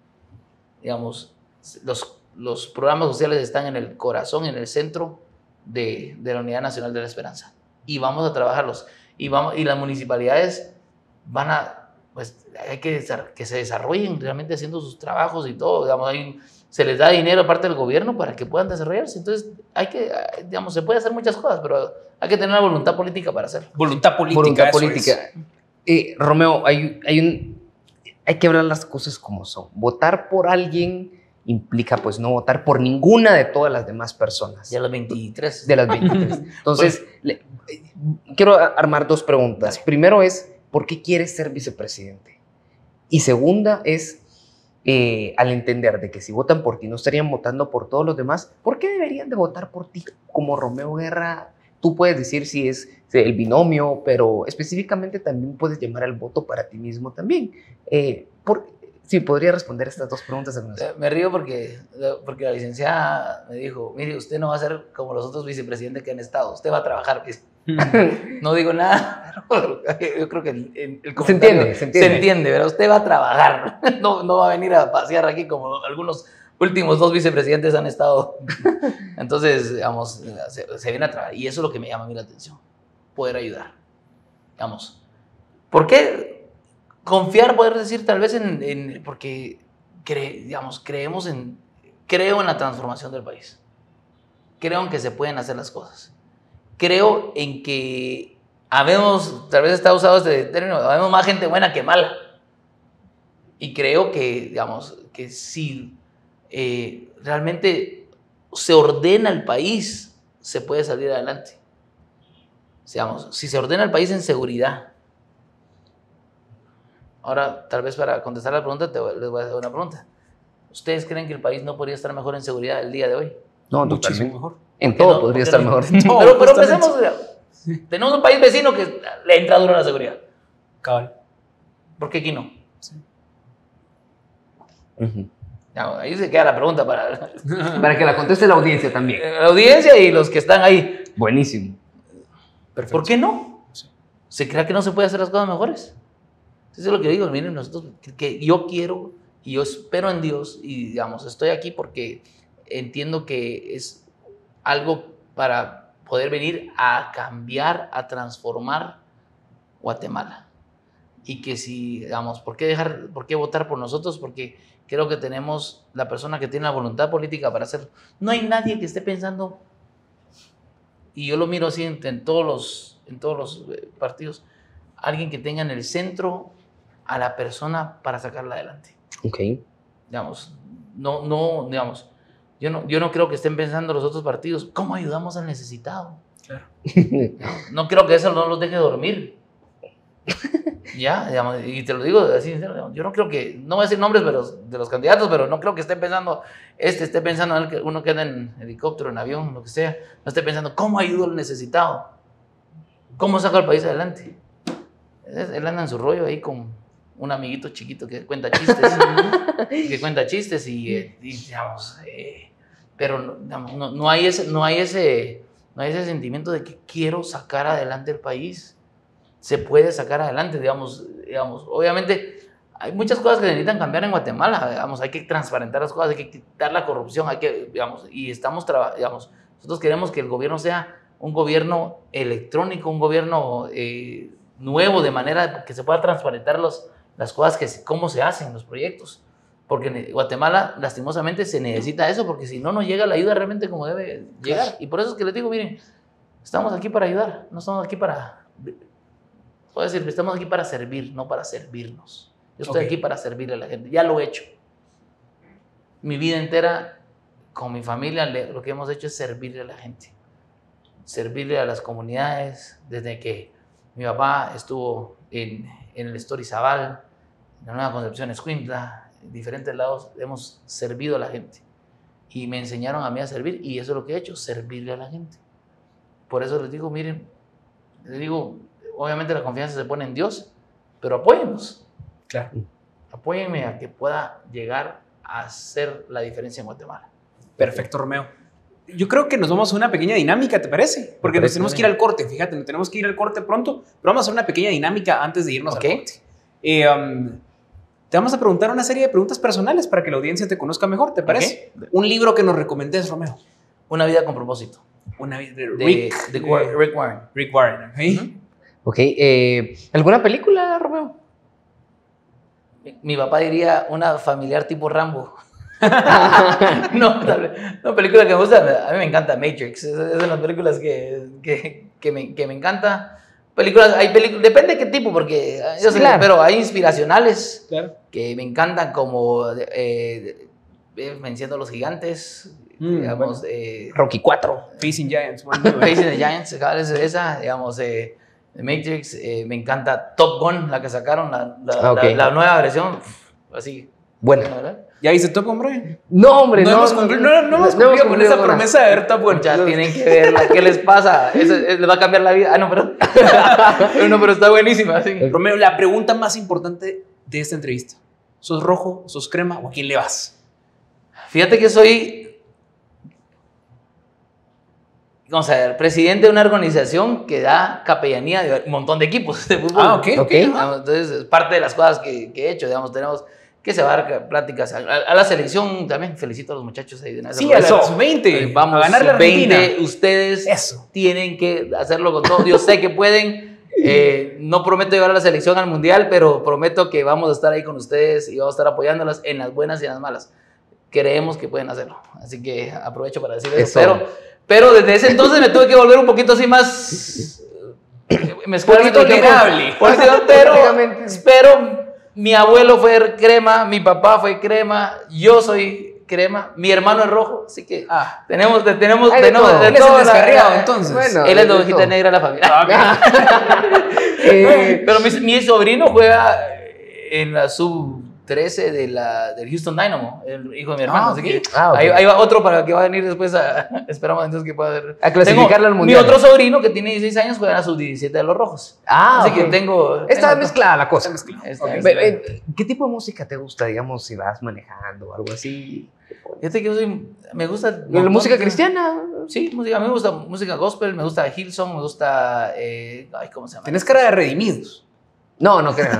Digamos, los, los programas sociales están en el corazón, en el centro de, de la Unidad Nacional de la Esperanza. Y vamos a trabajarlos. Y, vamos, y las municipalidades van a, pues, hay que que se desarrollen realmente haciendo sus trabajos y todo. Digamos, hay, se les da dinero aparte del gobierno para que puedan desarrollarse. Entonces, hay que, digamos, se puede hacer muchas cosas, pero hay que tener la voluntad política para hacerlo. Voluntad política. Voluntad política. Eh, Romeo, hay, hay un... Hay que hablar las cosas como son. Votar por alguien implica, pues, no votar por ninguna de todas las demás personas. De las veintitrés. De las veintitrés. Entonces, pues, le, eh, quiero armar dos preguntas. Primero es, ¿por qué quieres ser vicepresidente? Y segunda es, eh, al entender de que si votan por ti no estarían votando por todos los demás, ¿por qué deberían de votar por ti como Romeo Guerra? Tú puedes decir si es el binomio, pero específicamente también puedes llamar al voto para ti mismo también. Eh, por, sí, podría responder estas dos preguntas. Eh, me río porque, porque la licenciada me dijo, mire, usted no va a ser como los otros vicepresidentes que han estado, usted va a trabajar. No digo nada, yo creo que el, el, el se entiende, se entiende. Se entiende, pero usted va a trabajar, no, no va a venir a pasear aquí como algunos últimos dos vicepresidentes han estado. Entonces, digamos, se, se viene a trabajar. Y eso es lo que me llama a mí la atención. Poder ayudar. Digamos, ¿por qué confiar, poder decir tal vez en... en porque, cre, digamos, creemos en... Creo en la transformación del país. Creo en que se pueden hacer las cosas. Creo en que habemos, tal vez está usado este término, habemos más gente buena que mala. Y creo que, digamos, que si... Eh, realmente se ordena el país, se puede salir adelante. Digamos, si se ordena el país en seguridad. Ahora, tal vez para contestar la pregunta, te voy, les voy a hacer una pregunta. ¿Ustedes creen que el país no podría estar mejor en seguridad el día de hoy? No, muchísimo mejor. En todo no, podría estar no, mejor. No, pero pero pensemos, sí. Tenemos un país vecino que le entra duro a la seguridad. Cabal. ¿Por qué aquí no? Sí. Uh-huh. No, ahí se queda la pregunta para... para que la conteste la audiencia también. La audiencia y los que están ahí. Buenísimo. Perfecto. ¿Por qué no? Sí. ¿Se cree que no se puede hacer las cosas mejores? Eso es lo que digo. Miren, nosotros, que, que yo quiero y yo espero en Dios y, digamos, estoy aquí porque entiendo que es algo para poder venir a cambiar, a transformar Guatemala. Y que si, digamos, ¿por qué dejar, por qué votar por nosotros? Porque creo que tenemos la persona que tiene la voluntad política para hacerlo. No hay nadie que esté pensando, y yo lo miro así en, en, todos, los, en todos los partidos, alguien que tenga en el centro a la persona para sacarla adelante. Ok. Digamos, no, no, digamos, yo no, yo no creo que estén pensando los otros partidos, ¿cómo ayudamos al necesitado? Claro. No, no creo que eso no los deje dormir. Ya, digamos, y te lo digo así, yo no creo que, no voy a decir nombres pero, de los candidatos, pero no creo que esté pensando, este esté pensando en el que uno que anda en helicóptero, en avión, lo que sea, no esté pensando, ¿cómo ayudo al necesitado? ¿Cómo saco al país adelante? Él anda en su rollo ahí con un amiguito chiquito que cuenta chistes, que cuenta chistes y, y digamos, eh, pero digamos, no, no, hay ese, no, hay ese, no hay ese sentimiento de que quiero sacar adelante el país. Se puede sacar adelante, digamos, digamos, obviamente hay muchas cosas que necesitan cambiar en Guatemala, digamos, hay que transparentar las cosas, hay que quitar la corrupción, hay que, digamos, y estamos, digamos, nosotros queremos que el gobierno sea un gobierno electrónico, un gobierno eh, nuevo, de manera que se pueda transparentar los, las cosas, que cómo se hacen los proyectos, porque en Guatemala, lastimosamente, se necesita eso, porque si no, no llega la ayuda realmente como debe llegar, y por eso es que les digo, miren, estamos aquí para ayudar, no estamos aquí para... Puedo decir, estamos aquí para servir, no para servirnos. Yo estoy okay. aquí para servirle a la gente. Ya lo he hecho. Mi vida entera con mi familia le, lo que hemos hecho es servirle a la gente, servirle a las comunidades. Desde que mi papá estuvo en, en el Estorizabal, en la Nueva Concepción Escuintla, en diferentes lados, hemos servido a la gente. Y me enseñaron a mí a servir, y eso es lo que he hecho, servirle a la gente. Por eso les digo, miren, les digo, obviamente la confianza se pone en Dios, pero apóyennos. Claro. Apóyenme a que pueda llegar a hacer la diferencia en Guatemala. Perfecto, Romeo. Yo creo que nos vamos a una pequeña dinámica, ¿te parece? Porque nos tenemos que ir al corte, fíjate, nos tenemos que ir al corte pronto, pero vamos a hacer una pequeña dinámica antes de irnos Okay. al corte. Eh, um, te vamos a preguntar una serie de preguntas personales para que la audiencia te conozca mejor, ¿te parece? Okay. Un libro que nos recomendes, Romeo. Una vida con propósito. Una vida de De Rick, de eh, Rick Warren. Rick Warren, ¿ok? Uh-huh. Ok, eh, ¿alguna película, Romeo? Mi, mi papá diría una familiar tipo Rambo. no, tal vez. Una película que me gusta, a mí me encanta Matrix. Es, es de las películas que, que, que, me, que me encanta. Películas, hay películas, depende de qué tipo, porque yo Sí, sé, claro. pero hay inspiracionales Claro. que me encantan, como eh, eh, Venciendo a los Gigantes, Mm, digamos, bueno. eh, Rocky cuatro. Facing Giants. Bueno, muy bueno. Facing the Giants, cada vez esa, digamos, eh, Matrix, eh, me encanta Top Gun, la que sacaron, la, la, Ah, ok. la, la nueva versión, así, Bueno. ¿verdad? ¿Ya hice Top Gun, Brian? No, hombre, No, no. hemos cumplido, no, no hemos no cumplido con esa una. promesa de ver Top Gun. Ya tienen que verla, ¿qué les pasa? Eso, eh, les va a cambiar la vida. Ah, no, perdón. Pero no, pero está buenísima, sí. Romeo, la pregunta más importante de esta entrevista. ¿Sos rojo, sos crema o a quién le vas? Fíjate que soy, vamos a ver, presidente de una organización que da capellanía de un montón de equipos de fútbol. Ah, ok, ok. Ok. Digamos, entonces, es parte de las cosas que, que he hecho, digamos, tenemos que se va a dar pláticas a, a la selección también. Felicito a los muchachos ahí de una Sí, a la sub veinte. Eh, Vamos, a ganar la Argentina. veinte, ustedes Eso. tienen que hacerlo con todo. Yo sé que pueden. Eh, no prometo llevar a la selección al mundial, pero prometo que vamos a estar ahí con ustedes y vamos a estar apoyándolas en las buenas y en las malas. Creemos que pueden hacerlo. Así que aprovecho para decir eso. Eso. Pero, pero desde ese entonces me tuve que volver un poquito así más. Mezclarme Poquito con el tiempo. tolerable. Político, pero, Políticamente. pero mi abuelo fue crema, mi papá fue crema, yo soy crema, mi hermano es rojo, así que Ah. tenemos, de- tenemos, Hay de tenemos todo. de Él es el todo la- descarriado, entonces. Bueno. Él es de de hojita todo. negra de la familia. Ah, ok. Eh, Pero mi, mi sobrino juega en la sub trece de la, del Houston Dynamo, el hijo de mi hermano. Ah, así ok. que Ah, ok. ahí, ahí va otro para que va a venir después. A, esperamos entonces que pueda ver. A clasificarlo al mundial. Mi otro sobrino que tiene dieciséis años juega en la sub diecisiete de los Rojos. ah, así ok. que tengo. Está tengo- mezclada la cosa. Está Ok. mezclada. Ve- ve, ¿Qué tipo de música te gusta, digamos, si vas manejando o algo así? Fíjate que yo soy, me gusta... ¿La música cristiana? Sí, música, a mí me gusta música gospel, me gusta Hillsong, me gusta... Eh, ay, ¿cómo se llama? Tenés cara de redimidos. No, no creo.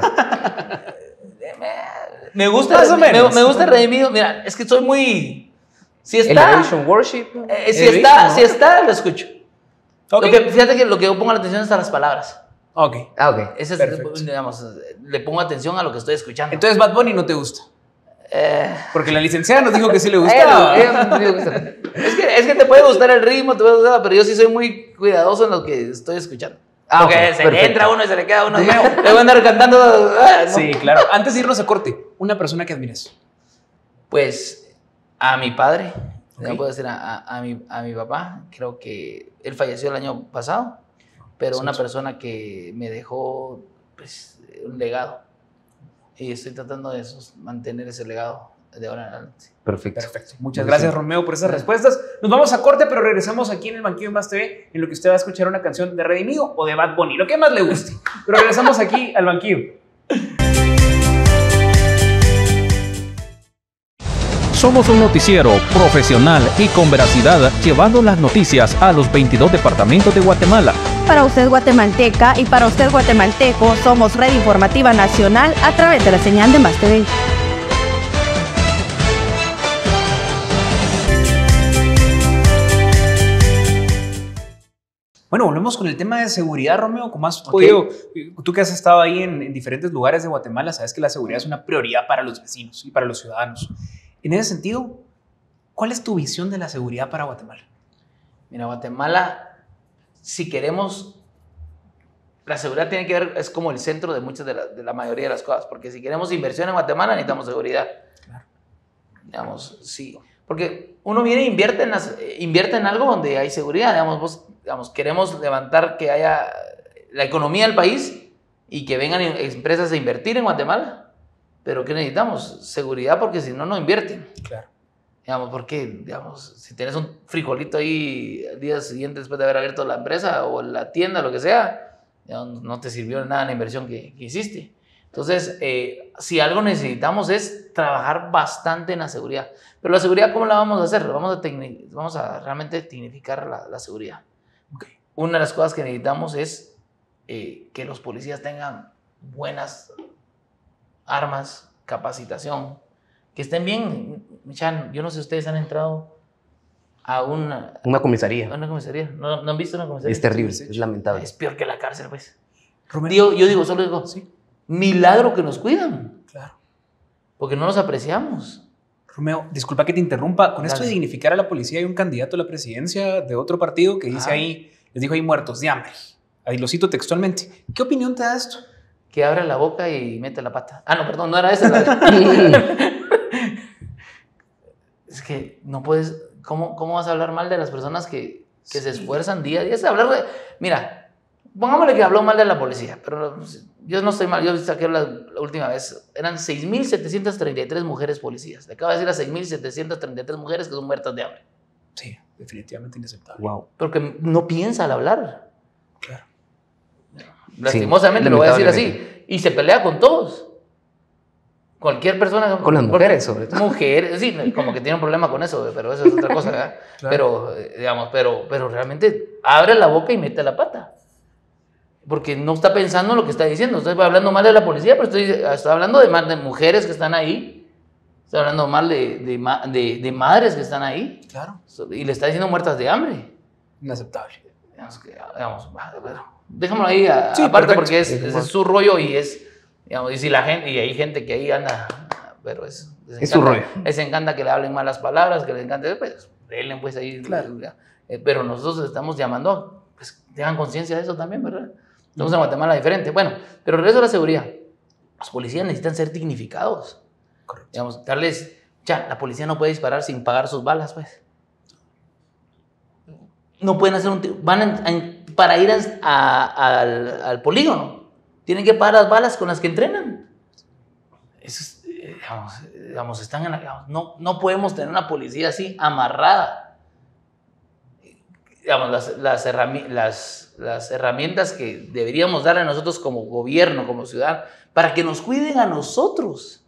Me gusta... Más o me, menos. me gusta Redimido. Mira, es que soy muy... Si está... Elevation Worship. eh, si Elevation, está, ¿no? si está, lo escucho. Ok. Lo que, fíjate que lo que yo pongo la atención es a las palabras. Ok. Ah, ok. Ese es, Perfecto. digamos, le pongo atención a lo que estoy escuchando. Entonces Bad Bunny no te gusta. Eh, Porque la licenciada nos dijo que sí le Eh, gustaba. eh, me gusta. es, que, es que te puede gustar el ritmo, te puede gustar, pero yo sí soy muy cuidadoso en lo que estoy escuchando. Ah, Porque ok, se le perfecto. entra uno y se le queda uno. Y le voy a andar cantando. ah, no. Sí, claro. Antes de irnos a corte, una persona que admires. Pues a mi padre, Ok. ya puedo decir a, a, a mi, a mi papá, creo que él falleció el año pasado, pero Sí, una sí. persona que me dejó pues, un legado. Y estoy tratando de sos- mantener ese legado de ahora en adelante. Perfecto. Perfecto. Muchas Buenísimo. gracias, Romeo, por esas respuestas. Nos vamos a corte, pero regresamos aquí en el Banquillo Más T V, en lo que usted va a escuchar una canción de Redimido o de Bad Bunny, lo que más le guste. Pero regresamos aquí al Banquillo. Somos un noticiero profesional y con veracidad, llevando las noticias a los veintidós departamentos de Guatemala. Para usted guatemalteca y para usted guatemalteco, somos Red Informativa Nacional a través de la señal de Más T V. Bueno, volvemos con el tema de seguridad, Romeo. Como has podido, tú que has estado ahí en, en diferentes lugares de Guatemala, sabes que la seguridad es una prioridad para los vecinos y para los ciudadanos. En ese sentido, ¿cuál es tu visión de la seguridad para Guatemala? Mira, Guatemala, si queremos, la seguridad tiene que ver, es como el centro de muchas de la, de la mayoría de las cosas, porque si queremos inversión en Guatemala necesitamos seguridad. Claro. Digamos, sí. Porque uno viene e invierte en, las, invierte en algo donde hay seguridad. Digamos, vos, digamos, queremos levantar que haya la economía del país y que vengan empresas a invertir en Guatemala. Pero ¿qué necesitamos? Seguridad, porque si no, no invierten. Claro. Digamos, porque, digamos, si tienes un frijolito ahí el día siguiente después de haber abierto la empresa o la tienda, lo que sea, digamos, no te sirvió de nada la inversión que, que hiciste. Entonces, eh, si algo necesitamos es trabajar bastante en la seguridad. Pero la seguridad, ¿cómo la vamos a hacer? Vamos a, vamos a realmente tecnificar la, la seguridad. Okay. Una de las cosas que necesitamos es eh, que los policías tengan buenas armas, capacitación, que estén bien. Chan, yo no sé si ustedes han entrado a una... Una comisaría. A una comisaría. ¿No, ¿No han visto una comisaría? Es terrible, es lamentable. Es peor que la cárcel, pues. Digo, yo digo, solo digo, sí. Milagro que nos cuidan. Claro. Porque no nos apreciamos. Romeo, disculpa que te interrumpa. Con Dale. Esto de dignificar a la policía, hay un candidato a la presidencia de otro partido que dice ah. ahí, les dijo ahí muertos de hambre. Ahí lo cito textualmente. ¿Qué opinión te da esto? Que abra la boca y mete la pata. Ah, no, perdón, no era esa. La... Es que no puedes... ¿Cómo, cómo vas a hablar mal de las personas que, que sí. se esfuerzan día a día? Es hablar de... Mira, pongámosle que habló mal de la policía, pero yo no estoy mal. Yo saqué la, la última vez. Eran seis mil setecientas treinta y tres mujeres policías. Le acabo de decir a seis mil setecientas treinta y tres mujeres que son muertas de hambre. Sí, definitivamente inaceptable. Wow. Porque no piensa al hablar. Claro. Lastimosamente sí, lo voy a decir así. Y se pelea con todos. Cualquier persona. Con las mujeres, sobre todo. Mujeres, sí, como que tiene un problema con eso, pero eso es otra cosa, ¿verdad? Claro. Pero, digamos, pero, pero realmente abre la boca y mete la pata. Porque no está pensando en lo que está diciendo. Estoy hablando mal de la policía, pero estoy, estoy hablando de, de mujeres que están ahí. Estoy hablando mal de, de, de, de madres que están ahí. Claro. Y le está diciendo muertas de hambre. Inaceptable. Digamos, que, digamos déjamelo ahí a, sí, aparte, porque es, es, es su rollo y es, digamos, y si la gente, y hay gente que ahí anda, pero es, les es su rollo. Les encanta que le hablen malas palabras, que les encanta, pues, denle pues ahí, claro. eh, pero nosotros estamos llamando, pues, tengan conciencia de eso también, ¿verdad? Estamos mm. en Guatemala diferente. Bueno, pero regreso a la seguridad. Los policías necesitan ser dignificados. Correcto. Digamos, darles, ya, la policía no puede disparar sin pagar sus balas, pues. No pueden hacer un... Van a, a, para ir a, a, al, al polígono, tienen que pagar las balas con las que entrenan. Eso es, digamos, digamos, están en la, digamos, no, no podemos tener una policía así amarrada. Digamos, las, las, herrami las, las herramientas que deberíamos darle a nosotros como gobierno, como ciudad, para que nos cuiden a nosotros.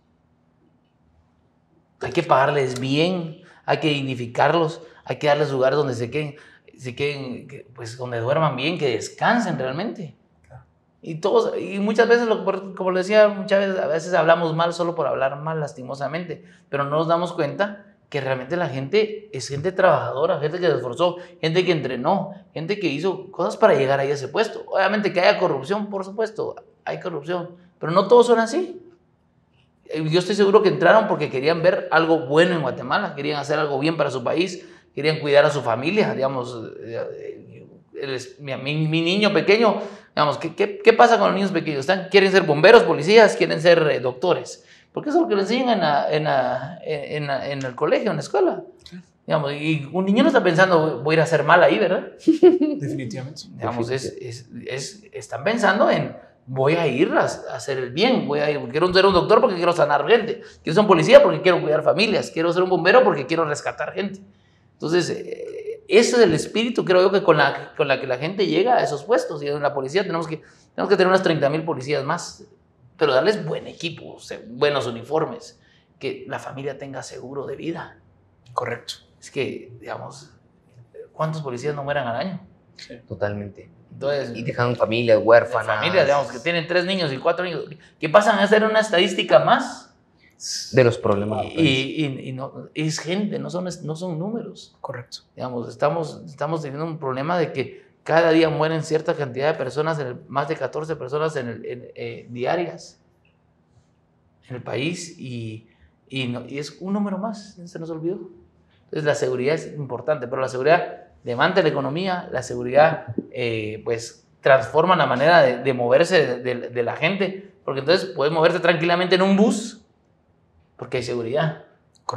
Hay que pagarles bien, hay que dignificarlos, hay que darles lugares donde se queden, se queden, pues donde duerman bien, que descansen realmente. Claro. Y todos, y muchas veces, lo, como le decía, muchas veces, a veces hablamos mal solo por hablar mal, lastimosamente, pero no nos damos cuenta que realmente la gente es gente trabajadora, gente que se esforzó, gente que entrenó, gente que hizo cosas para llegar ahí a ese puesto. Obviamente que haya corrupción, por supuesto, hay corrupción, pero no todos son así. Yo estoy seguro que entraron porque querían ver algo bueno en Guatemala, querían hacer algo bien para su país, querían cuidar a su familia, digamos, el, mi, mi, mi niño pequeño, digamos, ¿qué, qué, ¿qué pasa con los niños pequeños? Están, quieren ser bomberos, policías, quieren ser eh, doctores, porque eso es lo que les enseñan en, la, en, la, en, la, en el colegio, en la escuela. Sí. Digamos, y un niño no está pensando, voy a ir a hacer mal ahí, ¿verdad? Definitivamente. Digamos, es, es, es, están pensando en, voy a ir a, a hacer el bien, voy a ir, quiero ser un doctor porque quiero sanar gente, quiero ser un policía porque quiero cuidar familias, quiero ser un bombero porque quiero rescatar gente. Entonces, eh, ese es el espíritu, creo yo, que con la, con la que la gente llega a esos puestos. Y en la policía tenemos que, tenemos que tener unas treinta mil policías más, pero darles buen equipo, buenos uniformes, que la familia tenga seguro de vida. Correcto. Es que, digamos, ¿cuántos policías no mueran al año? Sí. Totalmente. Entonces, y dejan familias huérfanas. Familias, digamos, que tienen tres niños y cuatro niños, que pasan a ser una estadística más de los problemas. Y, y, y no, es gente, no son, no son números. Correcto. Digamos, estamos, estamos teniendo un problema de que cada día mueren cierta cantidad de personas, en el, más de catorce personas en el, en, eh, diarias en el país y, y, no, y es un número más, se nos olvidó. Entonces la seguridad es importante, pero la seguridad levanta la economía, la seguridad eh, pues transforma la manera de, de moverse de, de, de la gente, porque entonces puedes moverte tranquilamente en un bus porque hay seguridad. Correcto.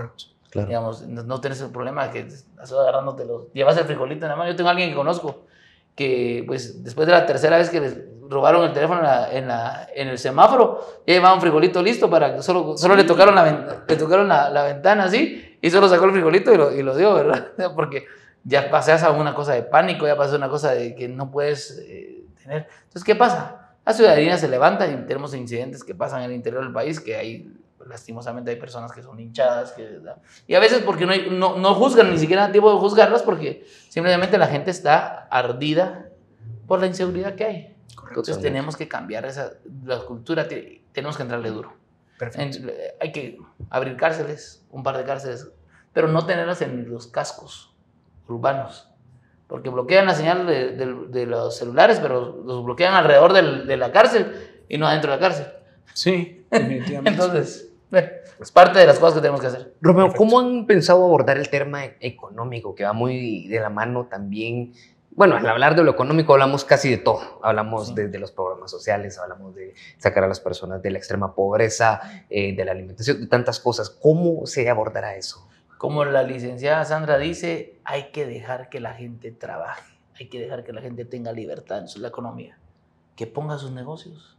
Claro. Digamos, no, no tenés el problema de que estás agarrándote los... Llevas el frijolito en la mano. Yo tengo a alguien que conozco que, pues, después de la tercera vez que les robaron el teléfono en, la, en, la, en el semáforo, ya llevaba un frijolito listo para que solo, solo le tocaron, la, le tocaron la, la ventana así y solo sacó el frijolito y lo, y lo dio, ¿verdad? Porque ya pasas a una cosa de pánico, ya pasas a una cosa de que no puedes eh, tener. Entonces, ¿qué pasa? La ciudadanía se levanta y tenemos incidentes que pasan en el interior del país, que hay, lastimosamente, hay personas que son hinchadas, que, y a veces porque no, hay, no, no juzgan, ni siquiera dan tiempo de juzgarlas, porque simplemente la gente está ardida por la inseguridad que hay. Entonces tenemos que cambiar esa, la cultura, tenemos que entrarle duro. En, hay que abrir cárceles, un par de cárceles, pero no tenerlas en los cascos urbanos, porque bloquean la señal de, de, de los celulares, pero los bloquean alrededor del, de la cárcel y no adentro de la cárcel. Sí, definitivamente. Entonces, bueno, es parte de las cosas que tenemos que hacer. Romeo, perfecto. ¿Cómo han pensado abordar el tema económico, que va muy de la mano también? Bueno, al hablar de lo económico hablamos casi de todo. Hablamos sí. de, de los programas sociales, hablamos de sacar a las personas de la extrema pobreza, eh, de la alimentación, de tantas cosas. ¿Cómo se abordará eso? Como la licenciada Sandra dice, hay que dejar que la gente trabaje, hay que dejar que la gente tenga libertad en su, la economía, que ponga sus negocios.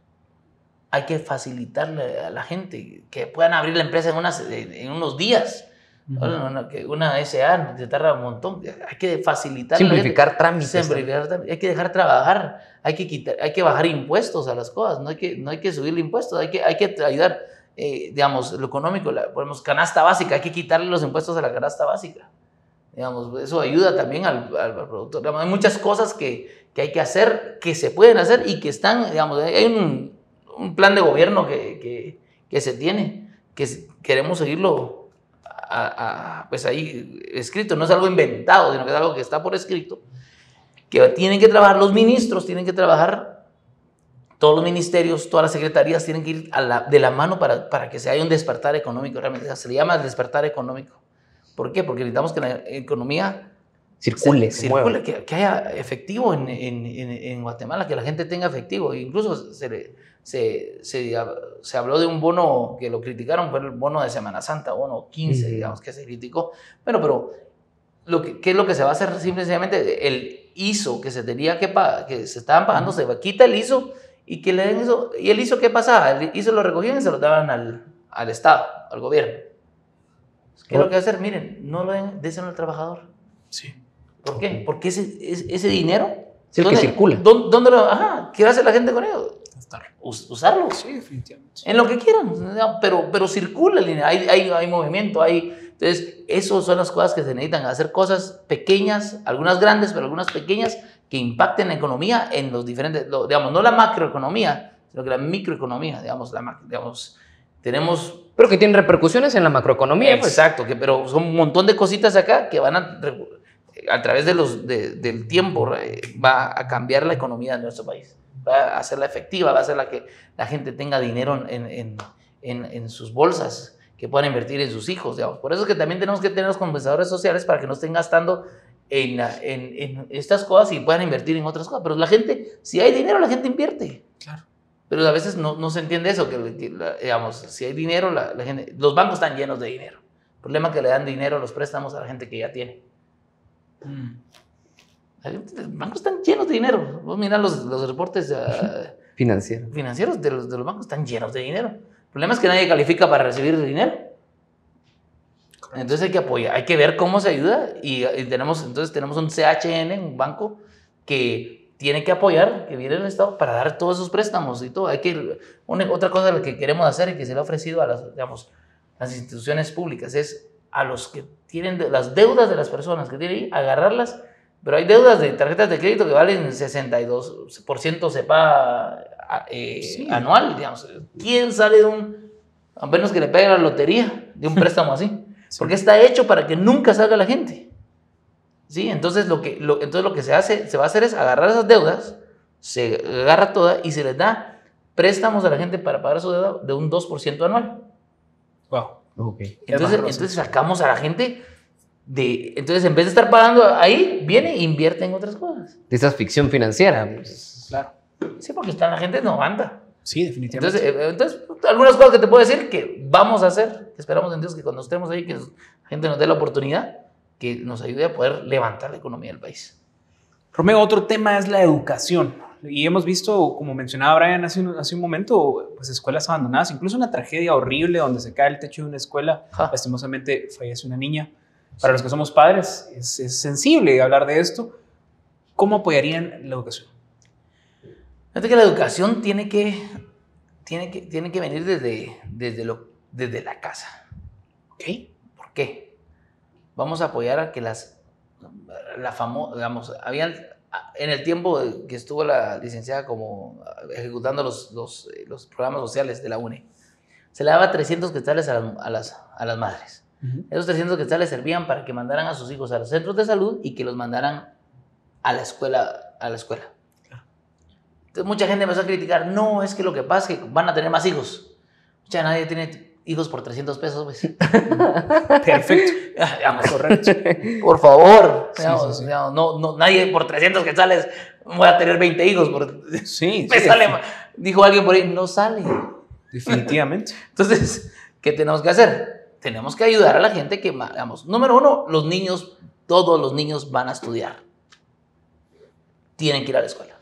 Hay que facilitarle a la gente que puedan abrir la empresa en, unas, en unos días. Uh-huh. Una, una S A se tarda un montón. Hay que facilitar. Simplificar trámites. Simplificar, hay que dejar trabajar. Hay que, quitar, hay que bajar impuestos a las cosas. No hay que, no hay que subirle impuestos. Hay que, hay que ayudar, eh, digamos, lo económico. La, ponemos canasta básica. Hay que quitarle los impuestos a la canasta básica. Digamos, eso ayuda también al, al, al productor. Digamos, hay muchas cosas que, que hay que hacer, que se pueden hacer y que están, digamos, hay un, un plan de gobierno que, que, que se tiene, que queremos seguirlo. A, a, pues ahí escrito, no es algo inventado, sino que es algo que está por escrito, que tienen que trabajar los ministros, tienen que trabajar todos los ministerios, todas las secretarías tienen que ir a la, de la mano para, para que se haya un despertar económico, realmente se le llama despertar económico. ¿Por qué? Porque necesitamos que la economía circule, se, se circule, que, que haya efectivo en, en, en, en Guatemala, que la gente tenga efectivo, incluso se le... Se, se, se habló de un bono que lo criticaron, fue el bono de Semana Santa, bono quince, uh-huh. digamos, que se criticó. Bueno, pero lo que, ¿qué es lo que se va a hacer? Simplemente el I S O que se tenía que pagar, que se estaban pagando, uh-huh. se quita el I S O y que le den eso. ¿Y el I S O qué pasaba? El I S O lo recogían y se lo daban al, al Estado, al gobierno. ¿Qué es lo que va a hacer? Miren, no lo den, déselo al trabajador. Sí. ¿Por qué? Okay. Porque ese, ese dinero... Es el que circula. ¿Dónde, dónde lo, ajá, ¿qué hace la gente con ello? Usarlo. Sí, definitivamente. En lo que quieran, pero, pero circula el dinero, hay, hay, hay movimiento, hay... Entonces, esas son las cosas que se necesitan, hacer cosas pequeñas, algunas grandes, pero algunas pequeñas, que impacten la economía en los diferentes, lo, digamos, no la macroeconomía, sino que la microeconomía, digamos, la, digamos, tenemos... Pero que tienen repercusiones en la macroeconomía. Eh, pues. Exacto, que, pero son un montón de cositas acá que van a... a través de los, de, del tiempo, eh, va a cambiar la economía de nuestro país. Va a hacerla efectiva, va a hacer la que la gente tenga dinero en, en, en, en sus bolsas, que puedan invertir en sus hijos, digamos. Por eso es que también tenemos que tener los compensadores sociales para que no estén gastando en, en, en estas cosas y puedan invertir en otras cosas. Pero la gente, si hay dinero, la gente invierte. Claro. Pero a veces no, no se entiende eso, que, digamos, si hay dinero, la, la gente, los bancos están llenos de dinero. El problema es que le dan dinero, los préstamos a la gente que ya tiene. Mm. Los bancos están llenos de dinero. Vos mirá los, los reportes uh, Financiero. financieros de los, de los bancos, están llenos de dinero. El problema es que nadie califica para recibir dinero. Correcto. Entonces hay que apoyar, hay que ver cómo se ayuda. Y, y tenemos, entonces tenemos un C H N, un banco, que tiene que apoyar, que viene el Estado para dar todos esos préstamos y todo. Hay que, una, otra cosa que queremos hacer y que se le ha ofrecido a las, digamos, las instituciones públicas es a los que tienen de, las deudas de las personas que tienen ahí, agarrarlas. Pero hay deudas de tarjetas de crédito que valen sesenta y dos por ciento se paga eh, sí. anual, digamos. ¿Quién sale de un, a menos que le pegue la lotería, de un préstamo así? Sí. Porque está hecho para que nunca salga la gente. ¿Sí? Entonces lo que, lo, entonces lo que se hace, se va a hacer es agarrar esas deudas, se agarra toda y se les da préstamos a la gente para pagar su deuda de un dos por ciento anual. Wow. Okay. Entonces, entonces sacamos a la gente... De, entonces, en vez de estar pagando ahí, viene e invierte en otras cosas. De esa ficción financiera. Pues. Claro. Sí, porque está, la gente no aguanta. Sí, definitivamente. Entonces, eh, entonces, algunas cosas que te puedo decir que vamos a hacer, que esperamos en Dios que cuando estemos ahí, que la gente nos dé la oportunidad, que nos ayude a poder levantar la economía del país. Romeo, otro tema es la educación. Y hemos visto, como mencionaba Brian hace un, hace un momento, pues escuelas abandonadas, incluso una tragedia horrible donde se cae el techo de una escuela, ja. lastimosamente fallece una niña. Para sí. los que somos padres es, es sensible hablar de esto. ¿Cómo apoyarían la educación? Fíjate que la educación tiene que, tiene que, tiene que venir desde, desde, lo, desde la casa. ¿Ok? ¿Por qué? Vamos a apoyar a que las, la famosa, digamos, habían, en el tiempo que estuvo la licenciada como ejecutando los, los, los programas sociales de la U N E, se le daba trescientos quetzales a las, a las, a las madres. Uh-huh. Esos trescientos quetzales servían para que mandaran a sus hijos a los centros de salud y que los mandaran a la escuela. A la escuela. Entonces, mucha gente empezó a criticar, no, es que lo que pasa es que van a tener más hijos. Ya nadie tiene hijos por trescientos pesos, pues. Perfecto. Digamos, correcto. Por favor. Sí, digamos, sí, sí. Digamos, no, no, nadie por trescientos quetzales voy a tener veinte hijos. Por... Sí. Me sí sale, dijo alguien por ahí, no sale. Definitivamente. Entonces, ¿qué tenemos que hacer? Tenemos que ayudar a la gente que, digamos, número uno, los niños, todos los niños van a estudiar. Tienen que ir a la escuela.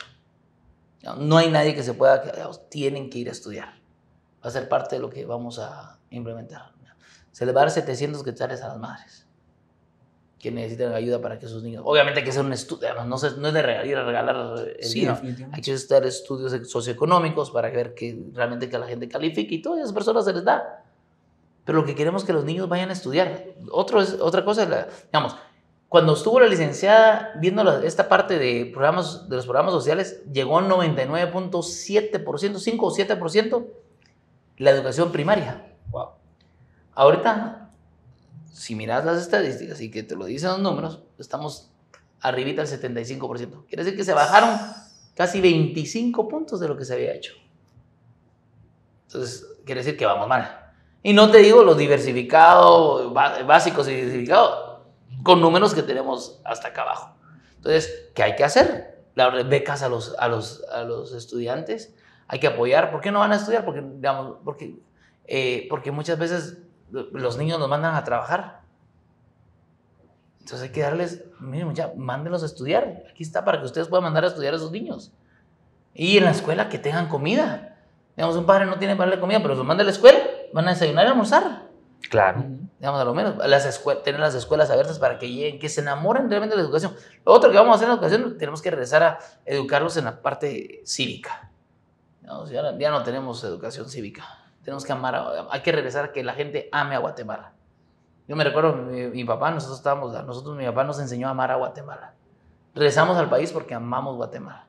No hay nadie que se pueda, digamos, tienen que ir a estudiar. Va a ser parte de lo que vamos a implementar. Se les va a dar setecientos quetzales a las madres que necesitan ayuda para que sus niños... Obviamente hay que hacer un estudio, no, se, no es de regalar, ir a regalar el sí, dinero. Hay que hacer estudios socioeconómicos para ver que realmente que la gente califique y todas esas personas se les da. Pero lo que queremos es que los niños vayan a estudiar. Otro es, otra cosa es, la, digamos... Cuando estuvo la licenciada viendo la, esta parte de, programas, de los programas sociales, llegó al noventa y nueve punto siete por ciento, cinco o siete por ciento la educación primaria. Wow. Ahorita, si miras las estadísticas y que te lo dicen los números, estamos arribita al setenta y cinco por ciento. Quiere decir que se bajaron casi veinticinco puntos de lo que se había hecho. Entonces, quiere decir que vamos mal. Y no te digo los diversificados, básicos y diversificados, con números que tenemos hasta acá abajo. Entonces, ¿qué hay que hacer? Las becas a los, a los, a los estudiantes, hay que apoyar. ¿Por qué no van a estudiar? Porque, digamos, porque, eh, porque muchas veces los niños nos mandan a trabajar. Entonces hay que darles, miren, ya, mándenlos a estudiar. Aquí está para que ustedes puedan mandar a estudiar a esos niños. Y en la escuela que tengan comida. Digamos, un padre no tiene para darle comida, pero los manda a la escuela, van a desayunar y almorzar. Claro. Digamos, a lo menos, las escuelas, tener las escuelas abiertas para que lleguen, que se enamoren realmente de la educación. Lo otro que vamos a hacer en la educación, tenemos que regresar a educarlos en la parte cívica. Digamos, ya, ya no tenemos educación cívica. Tenemos que amar, a, hay que regresar a que la gente ame a Guatemala. Yo me recuerdo, mi, mi papá, nosotros estábamos, a nosotros mi papá nos enseñó a amar a Guatemala. Regresamos al país porque amamos Guatemala.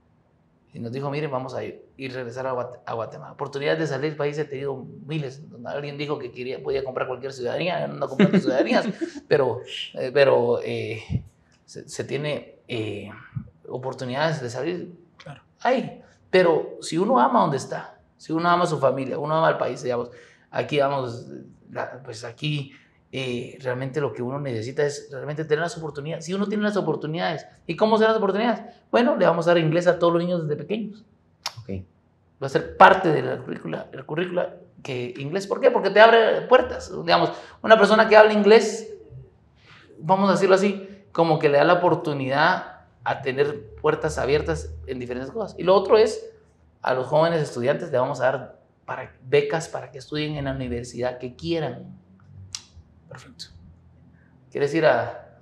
Y nos dijo, miren, vamos a ir y regresar a, Guate, a Guatemala. Oportunidades de salir del país he tenido miles. Alguien dijo que quería, podía comprar cualquier ciudadanía, no comprando ciudadanías, pero, eh, pero eh, se, se tiene eh, oportunidades de salir. Claro. Hay, pero si uno ama donde está, si uno ama a su familia, uno ama al país, digamos, aquí vamos, pues aquí eh, realmente lo que uno necesita es realmente tener las oportunidades. Si uno tiene las oportunidades, ¿y cómo serán las oportunidades? Bueno, le vamos a dar inglés a todos los niños desde pequeños. Okay. Va a ser parte de la currícula, el currícula que inglés. ¿Por qué? Porque te abre puertas. Digamos, una persona que habla inglés, vamos a decirlo así, como que le da la oportunidad a tener puertas abiertas en diferentes cosas. Y lo otro es, a los jóvenes estudiantes le vamos a dar para, becas para que estudien en la universidad que quieran. Perfecto. ¿Quieres ir a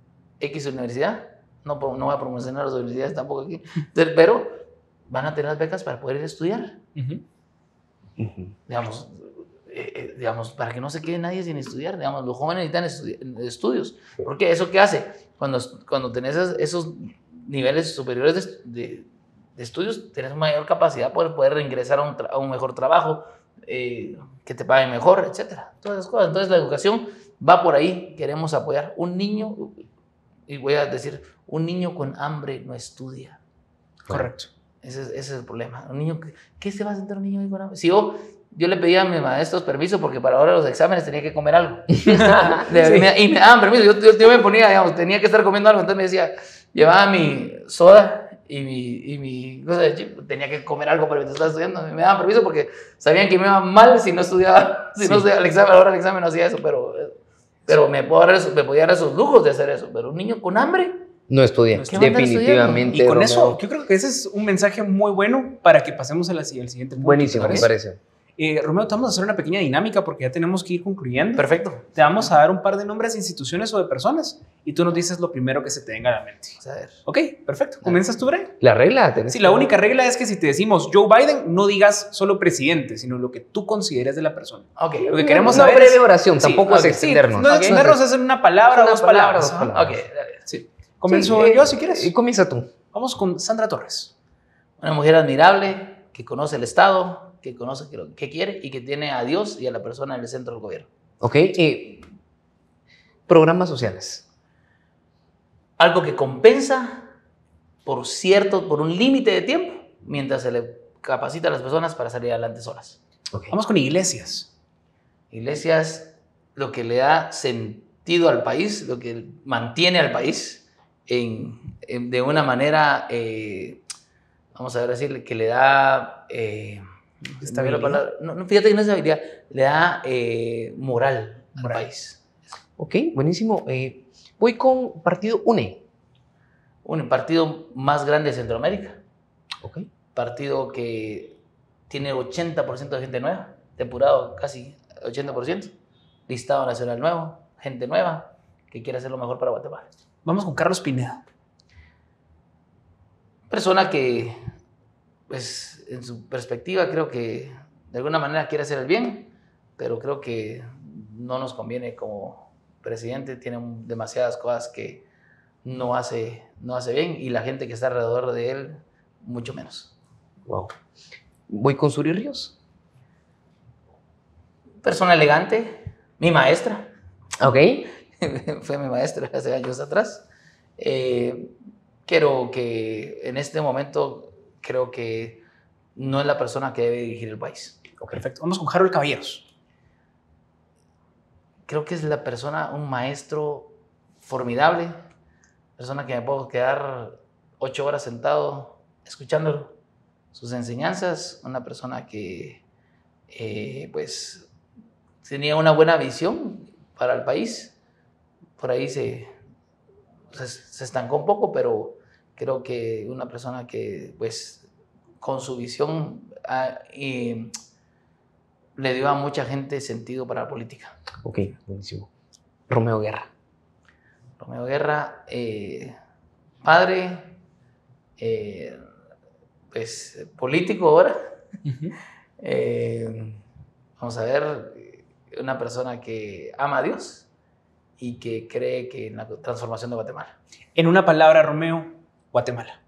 X universidad? No, no voy a promocionar las universidades tampoco aquí, pero van a tener las becas para poder ir a estudiar. Uh-huh. Uh-huh. Digamos, eh, eh, digamos, para que no se quede nadie sin estudiar. Digamos, los jóvenes necesitan estudi- estudios. ¿Por qué? ¿Eso qué hace? Cuando, cuando tenés esos niveles superiores de, de, de estudios, tenés mayor capacidad para poder reingresar a un, tra- a un mejor trabajo, eh, que te paguen mejor, etcétera. Todas esas cosas. Entonces, la educación va por ahí. Queremos apoyar. Un niño, y voy a decir, un niño con hambre no estudia. Correcto. Ese es, ese es el problema. Un niño, ¿qué se va a sentar un niño ahí con hambre? Si yo, yo le pedía a mis maestros permiso porque para ahora los exámenes tenía que comer algo. Sí. Y me daban permiso. Yo, yo, yo me ponía, digamos, tenía que estar comiendo algo. Entonces me decía, llevaba mi soda y mi, y mi cosa de chip, tenía que comer algo para mientras estaba estudiando. Me daban permiso porque sabían que me iba mal si no estudiaba, si sí. no estudiaba el examen, a la hora del examen no hacía eso, pero, pero me, puedo dar eso, me podía dar esos lujos de hacer eso. Pero un niño con hambre no estudia, definitivamente. Y con Romeo. eso, yo creo que ese es un mensaje muy bueno para que pasemos a la, al siguiente punto. Buenísimo, me parece. Eh, Romeo, te vamos a hacer una pequeña dinámica porque ya tenemos que ir concluyendo. Perfecto. Te vamos a dar un par de nombres de instituciones o de personas y tú nos dices lo primero que se te venga a la mente. Vamos a ver. Ok, perfecto. ¿Comienzas tú, Bre? La regla. Tenés sí, la única regla es que si te decimos Joe Biden, no digas solo presidente, sino lo que tú consideres de la persona. Ok. Lo que queremos una saber breve es, oración, tampoco sí, es extendernos. Sí, no okay. extendernos es en una palabra o dos palabras. Palabra, dos palabras. Ok, dale. Sí. Comienzo sí, eh, yo si quieres. Y comienza tú. Vamos con Sandra Torres. Una mujer admirable que conoce el Estado, que conoce lo que quiere y que tiene a Dios y a la persona en el centro del gobierno. Ok. Eh, programas sociales. Algo que compensa por cierto, por un límite de tiempo, mientras se le capacita a las personas para salir adelante solas. Okay. Vamos con iglesias. Iglesias, lo que le da sentido al país, lo que mantiene al país en, en, de una manera, eh, vamos a ver, decir, que le da... Eh, ¿Estabilidad? No, no, fíjate que no es estabilidad, le da eh, moral, moral al país. Ok, buenísimo. Eh, voy con partido UNE. Un partido más grande de Centroamérica. Ok. Partido que tiene ochenta por ciento de gente nueva, depurado casi ochenta por ciento, listado nacional nuevo, gente nueva que quiere hacer lo mejor para Guatemala. Vamos con Carlos Pineda. Persona que, pues, en su perspectiva, creo que de alguna manera quiere hacer el bien, pero creo que no nos conviene como presidente, tiene demasiadas cosas que no hace, no hace bien y la gente que está alrededor de él, mucho menos. Wow. Voy con Suri Ríos. Persona elegante, mi maestra. Ok. Fue mi maestra hace años atrás. Eh, quiero que en este momento, creo que no es la persona que debe dirigir el país. Okay. Perfecto. Vamos con Harold Caballeros. Creo que es la persona, un maestro formidable, persona que me puedo quedar ocho horas sentado escuchándolo, sus enseñanzas, una persona que eh, pues tenía una buena visión para el país. Por ahí se, se, se estancó un poco, pero creo que una persona que pues con su visión ah, y le dio a mucha gente sentido para la política. Ok, buenísimo. Romeo Guerra. Romeo Guerra, eh, padre, eh, pues político ahora. Uh-huh. eh, vamos a ver, una persona que ama a Dios y que cree que en la transformación de Guatemala. En una palabra, Romeo, Guatemala.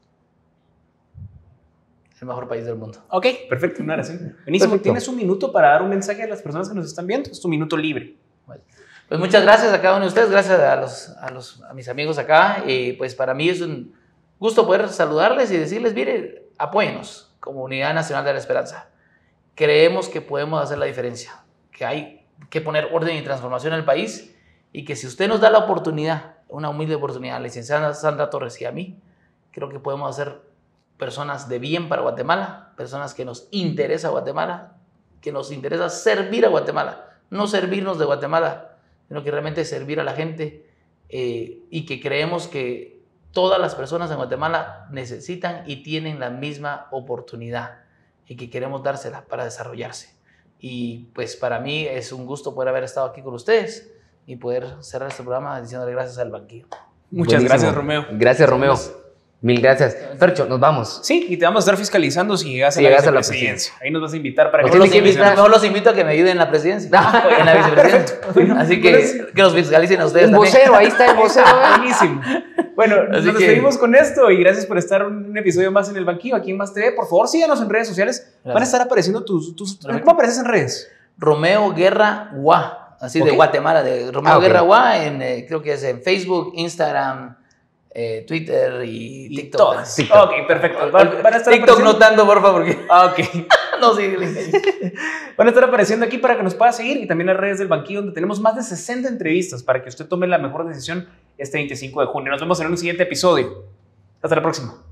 El mejor país del mundo. Ok, perfecto, una oración. Buenísimo, perfecto. Tienes un minuto para dar un mensaje a las personas que nos están viendo. Es tu minuto libre. Bueno, pues muchas gracias a cada uno de ustedes, gracias a, los, a, los, a mis amigos acá. Y pues para mí es un gusto poder saludarles y decirles, mire, apóyenos como Unidad Nacional de la Esperanza. Creemos que podemos hacer la diferencia, que hay que poner orden y transformación en el país y que si usted nos da la oportunidad, una humilde oportunidad, a la licenciada Sandra Torres y a mí, creo que podemos hacer personas de bien para Guatemala, personas que nos interesa Guatemala, que nos interesa servir a Guatemala, no servirnos de Guatemala, sino que realmente servir a la gente eh, y que creemos que todas las personas en Guatemala necesitan y tienen la misma oportunidad y que queremos dársela para desarrollarse. Y pues para mí es un gusto poder haber estado aquí con ustedes y poder cerrar este programa diciéndole gracias al banquillo. Muchas Buenísimo. Gracias, Romeo. Gracias, Romeo. Mil gracias. Fercho, nos vamos. Sí, y te vamos a estar fiscalizando si llegas si a, la llegas a la presidencia. Ahí nos vas a invitar para que los invita, mejor los invito a que me ayuden en la presidencia. en la vicepresidencia. Bueno, Así que pues, que los fiscalicen a ustedes. Un también. vocero, ahí está el vocero. Buenísimo. Bueno, Así nos despedimos que... con esto y gracias por estar un episodio más en el banquillo aquí en Más T V. Por favor, síganos en redes sociales. Gracias. Van a estar apareciendo tus. tus ¿Cómo apareces en redes? Romeo Guerra Guá. Así okay. de Guatemala, de Romeo ah, okay. Guerra Guá. En, eh, creo que es en Facebook, Instagram. Eh, Twitter y, y TikTok. Todas. TikTok. Ok, perfecto. Van, van a estar TikTok no tanto, por favor. Porque... Ah, ok. no, sí. Van a estar apareciendo aquí para que nos pueda seguir y también en las redes del banquillo donde tenemos más de sesenta entrevistas para que usted tome la mejor decisión este veinticinco de junio. Nos vemos en un siguiente episodio. Hasta la próxima.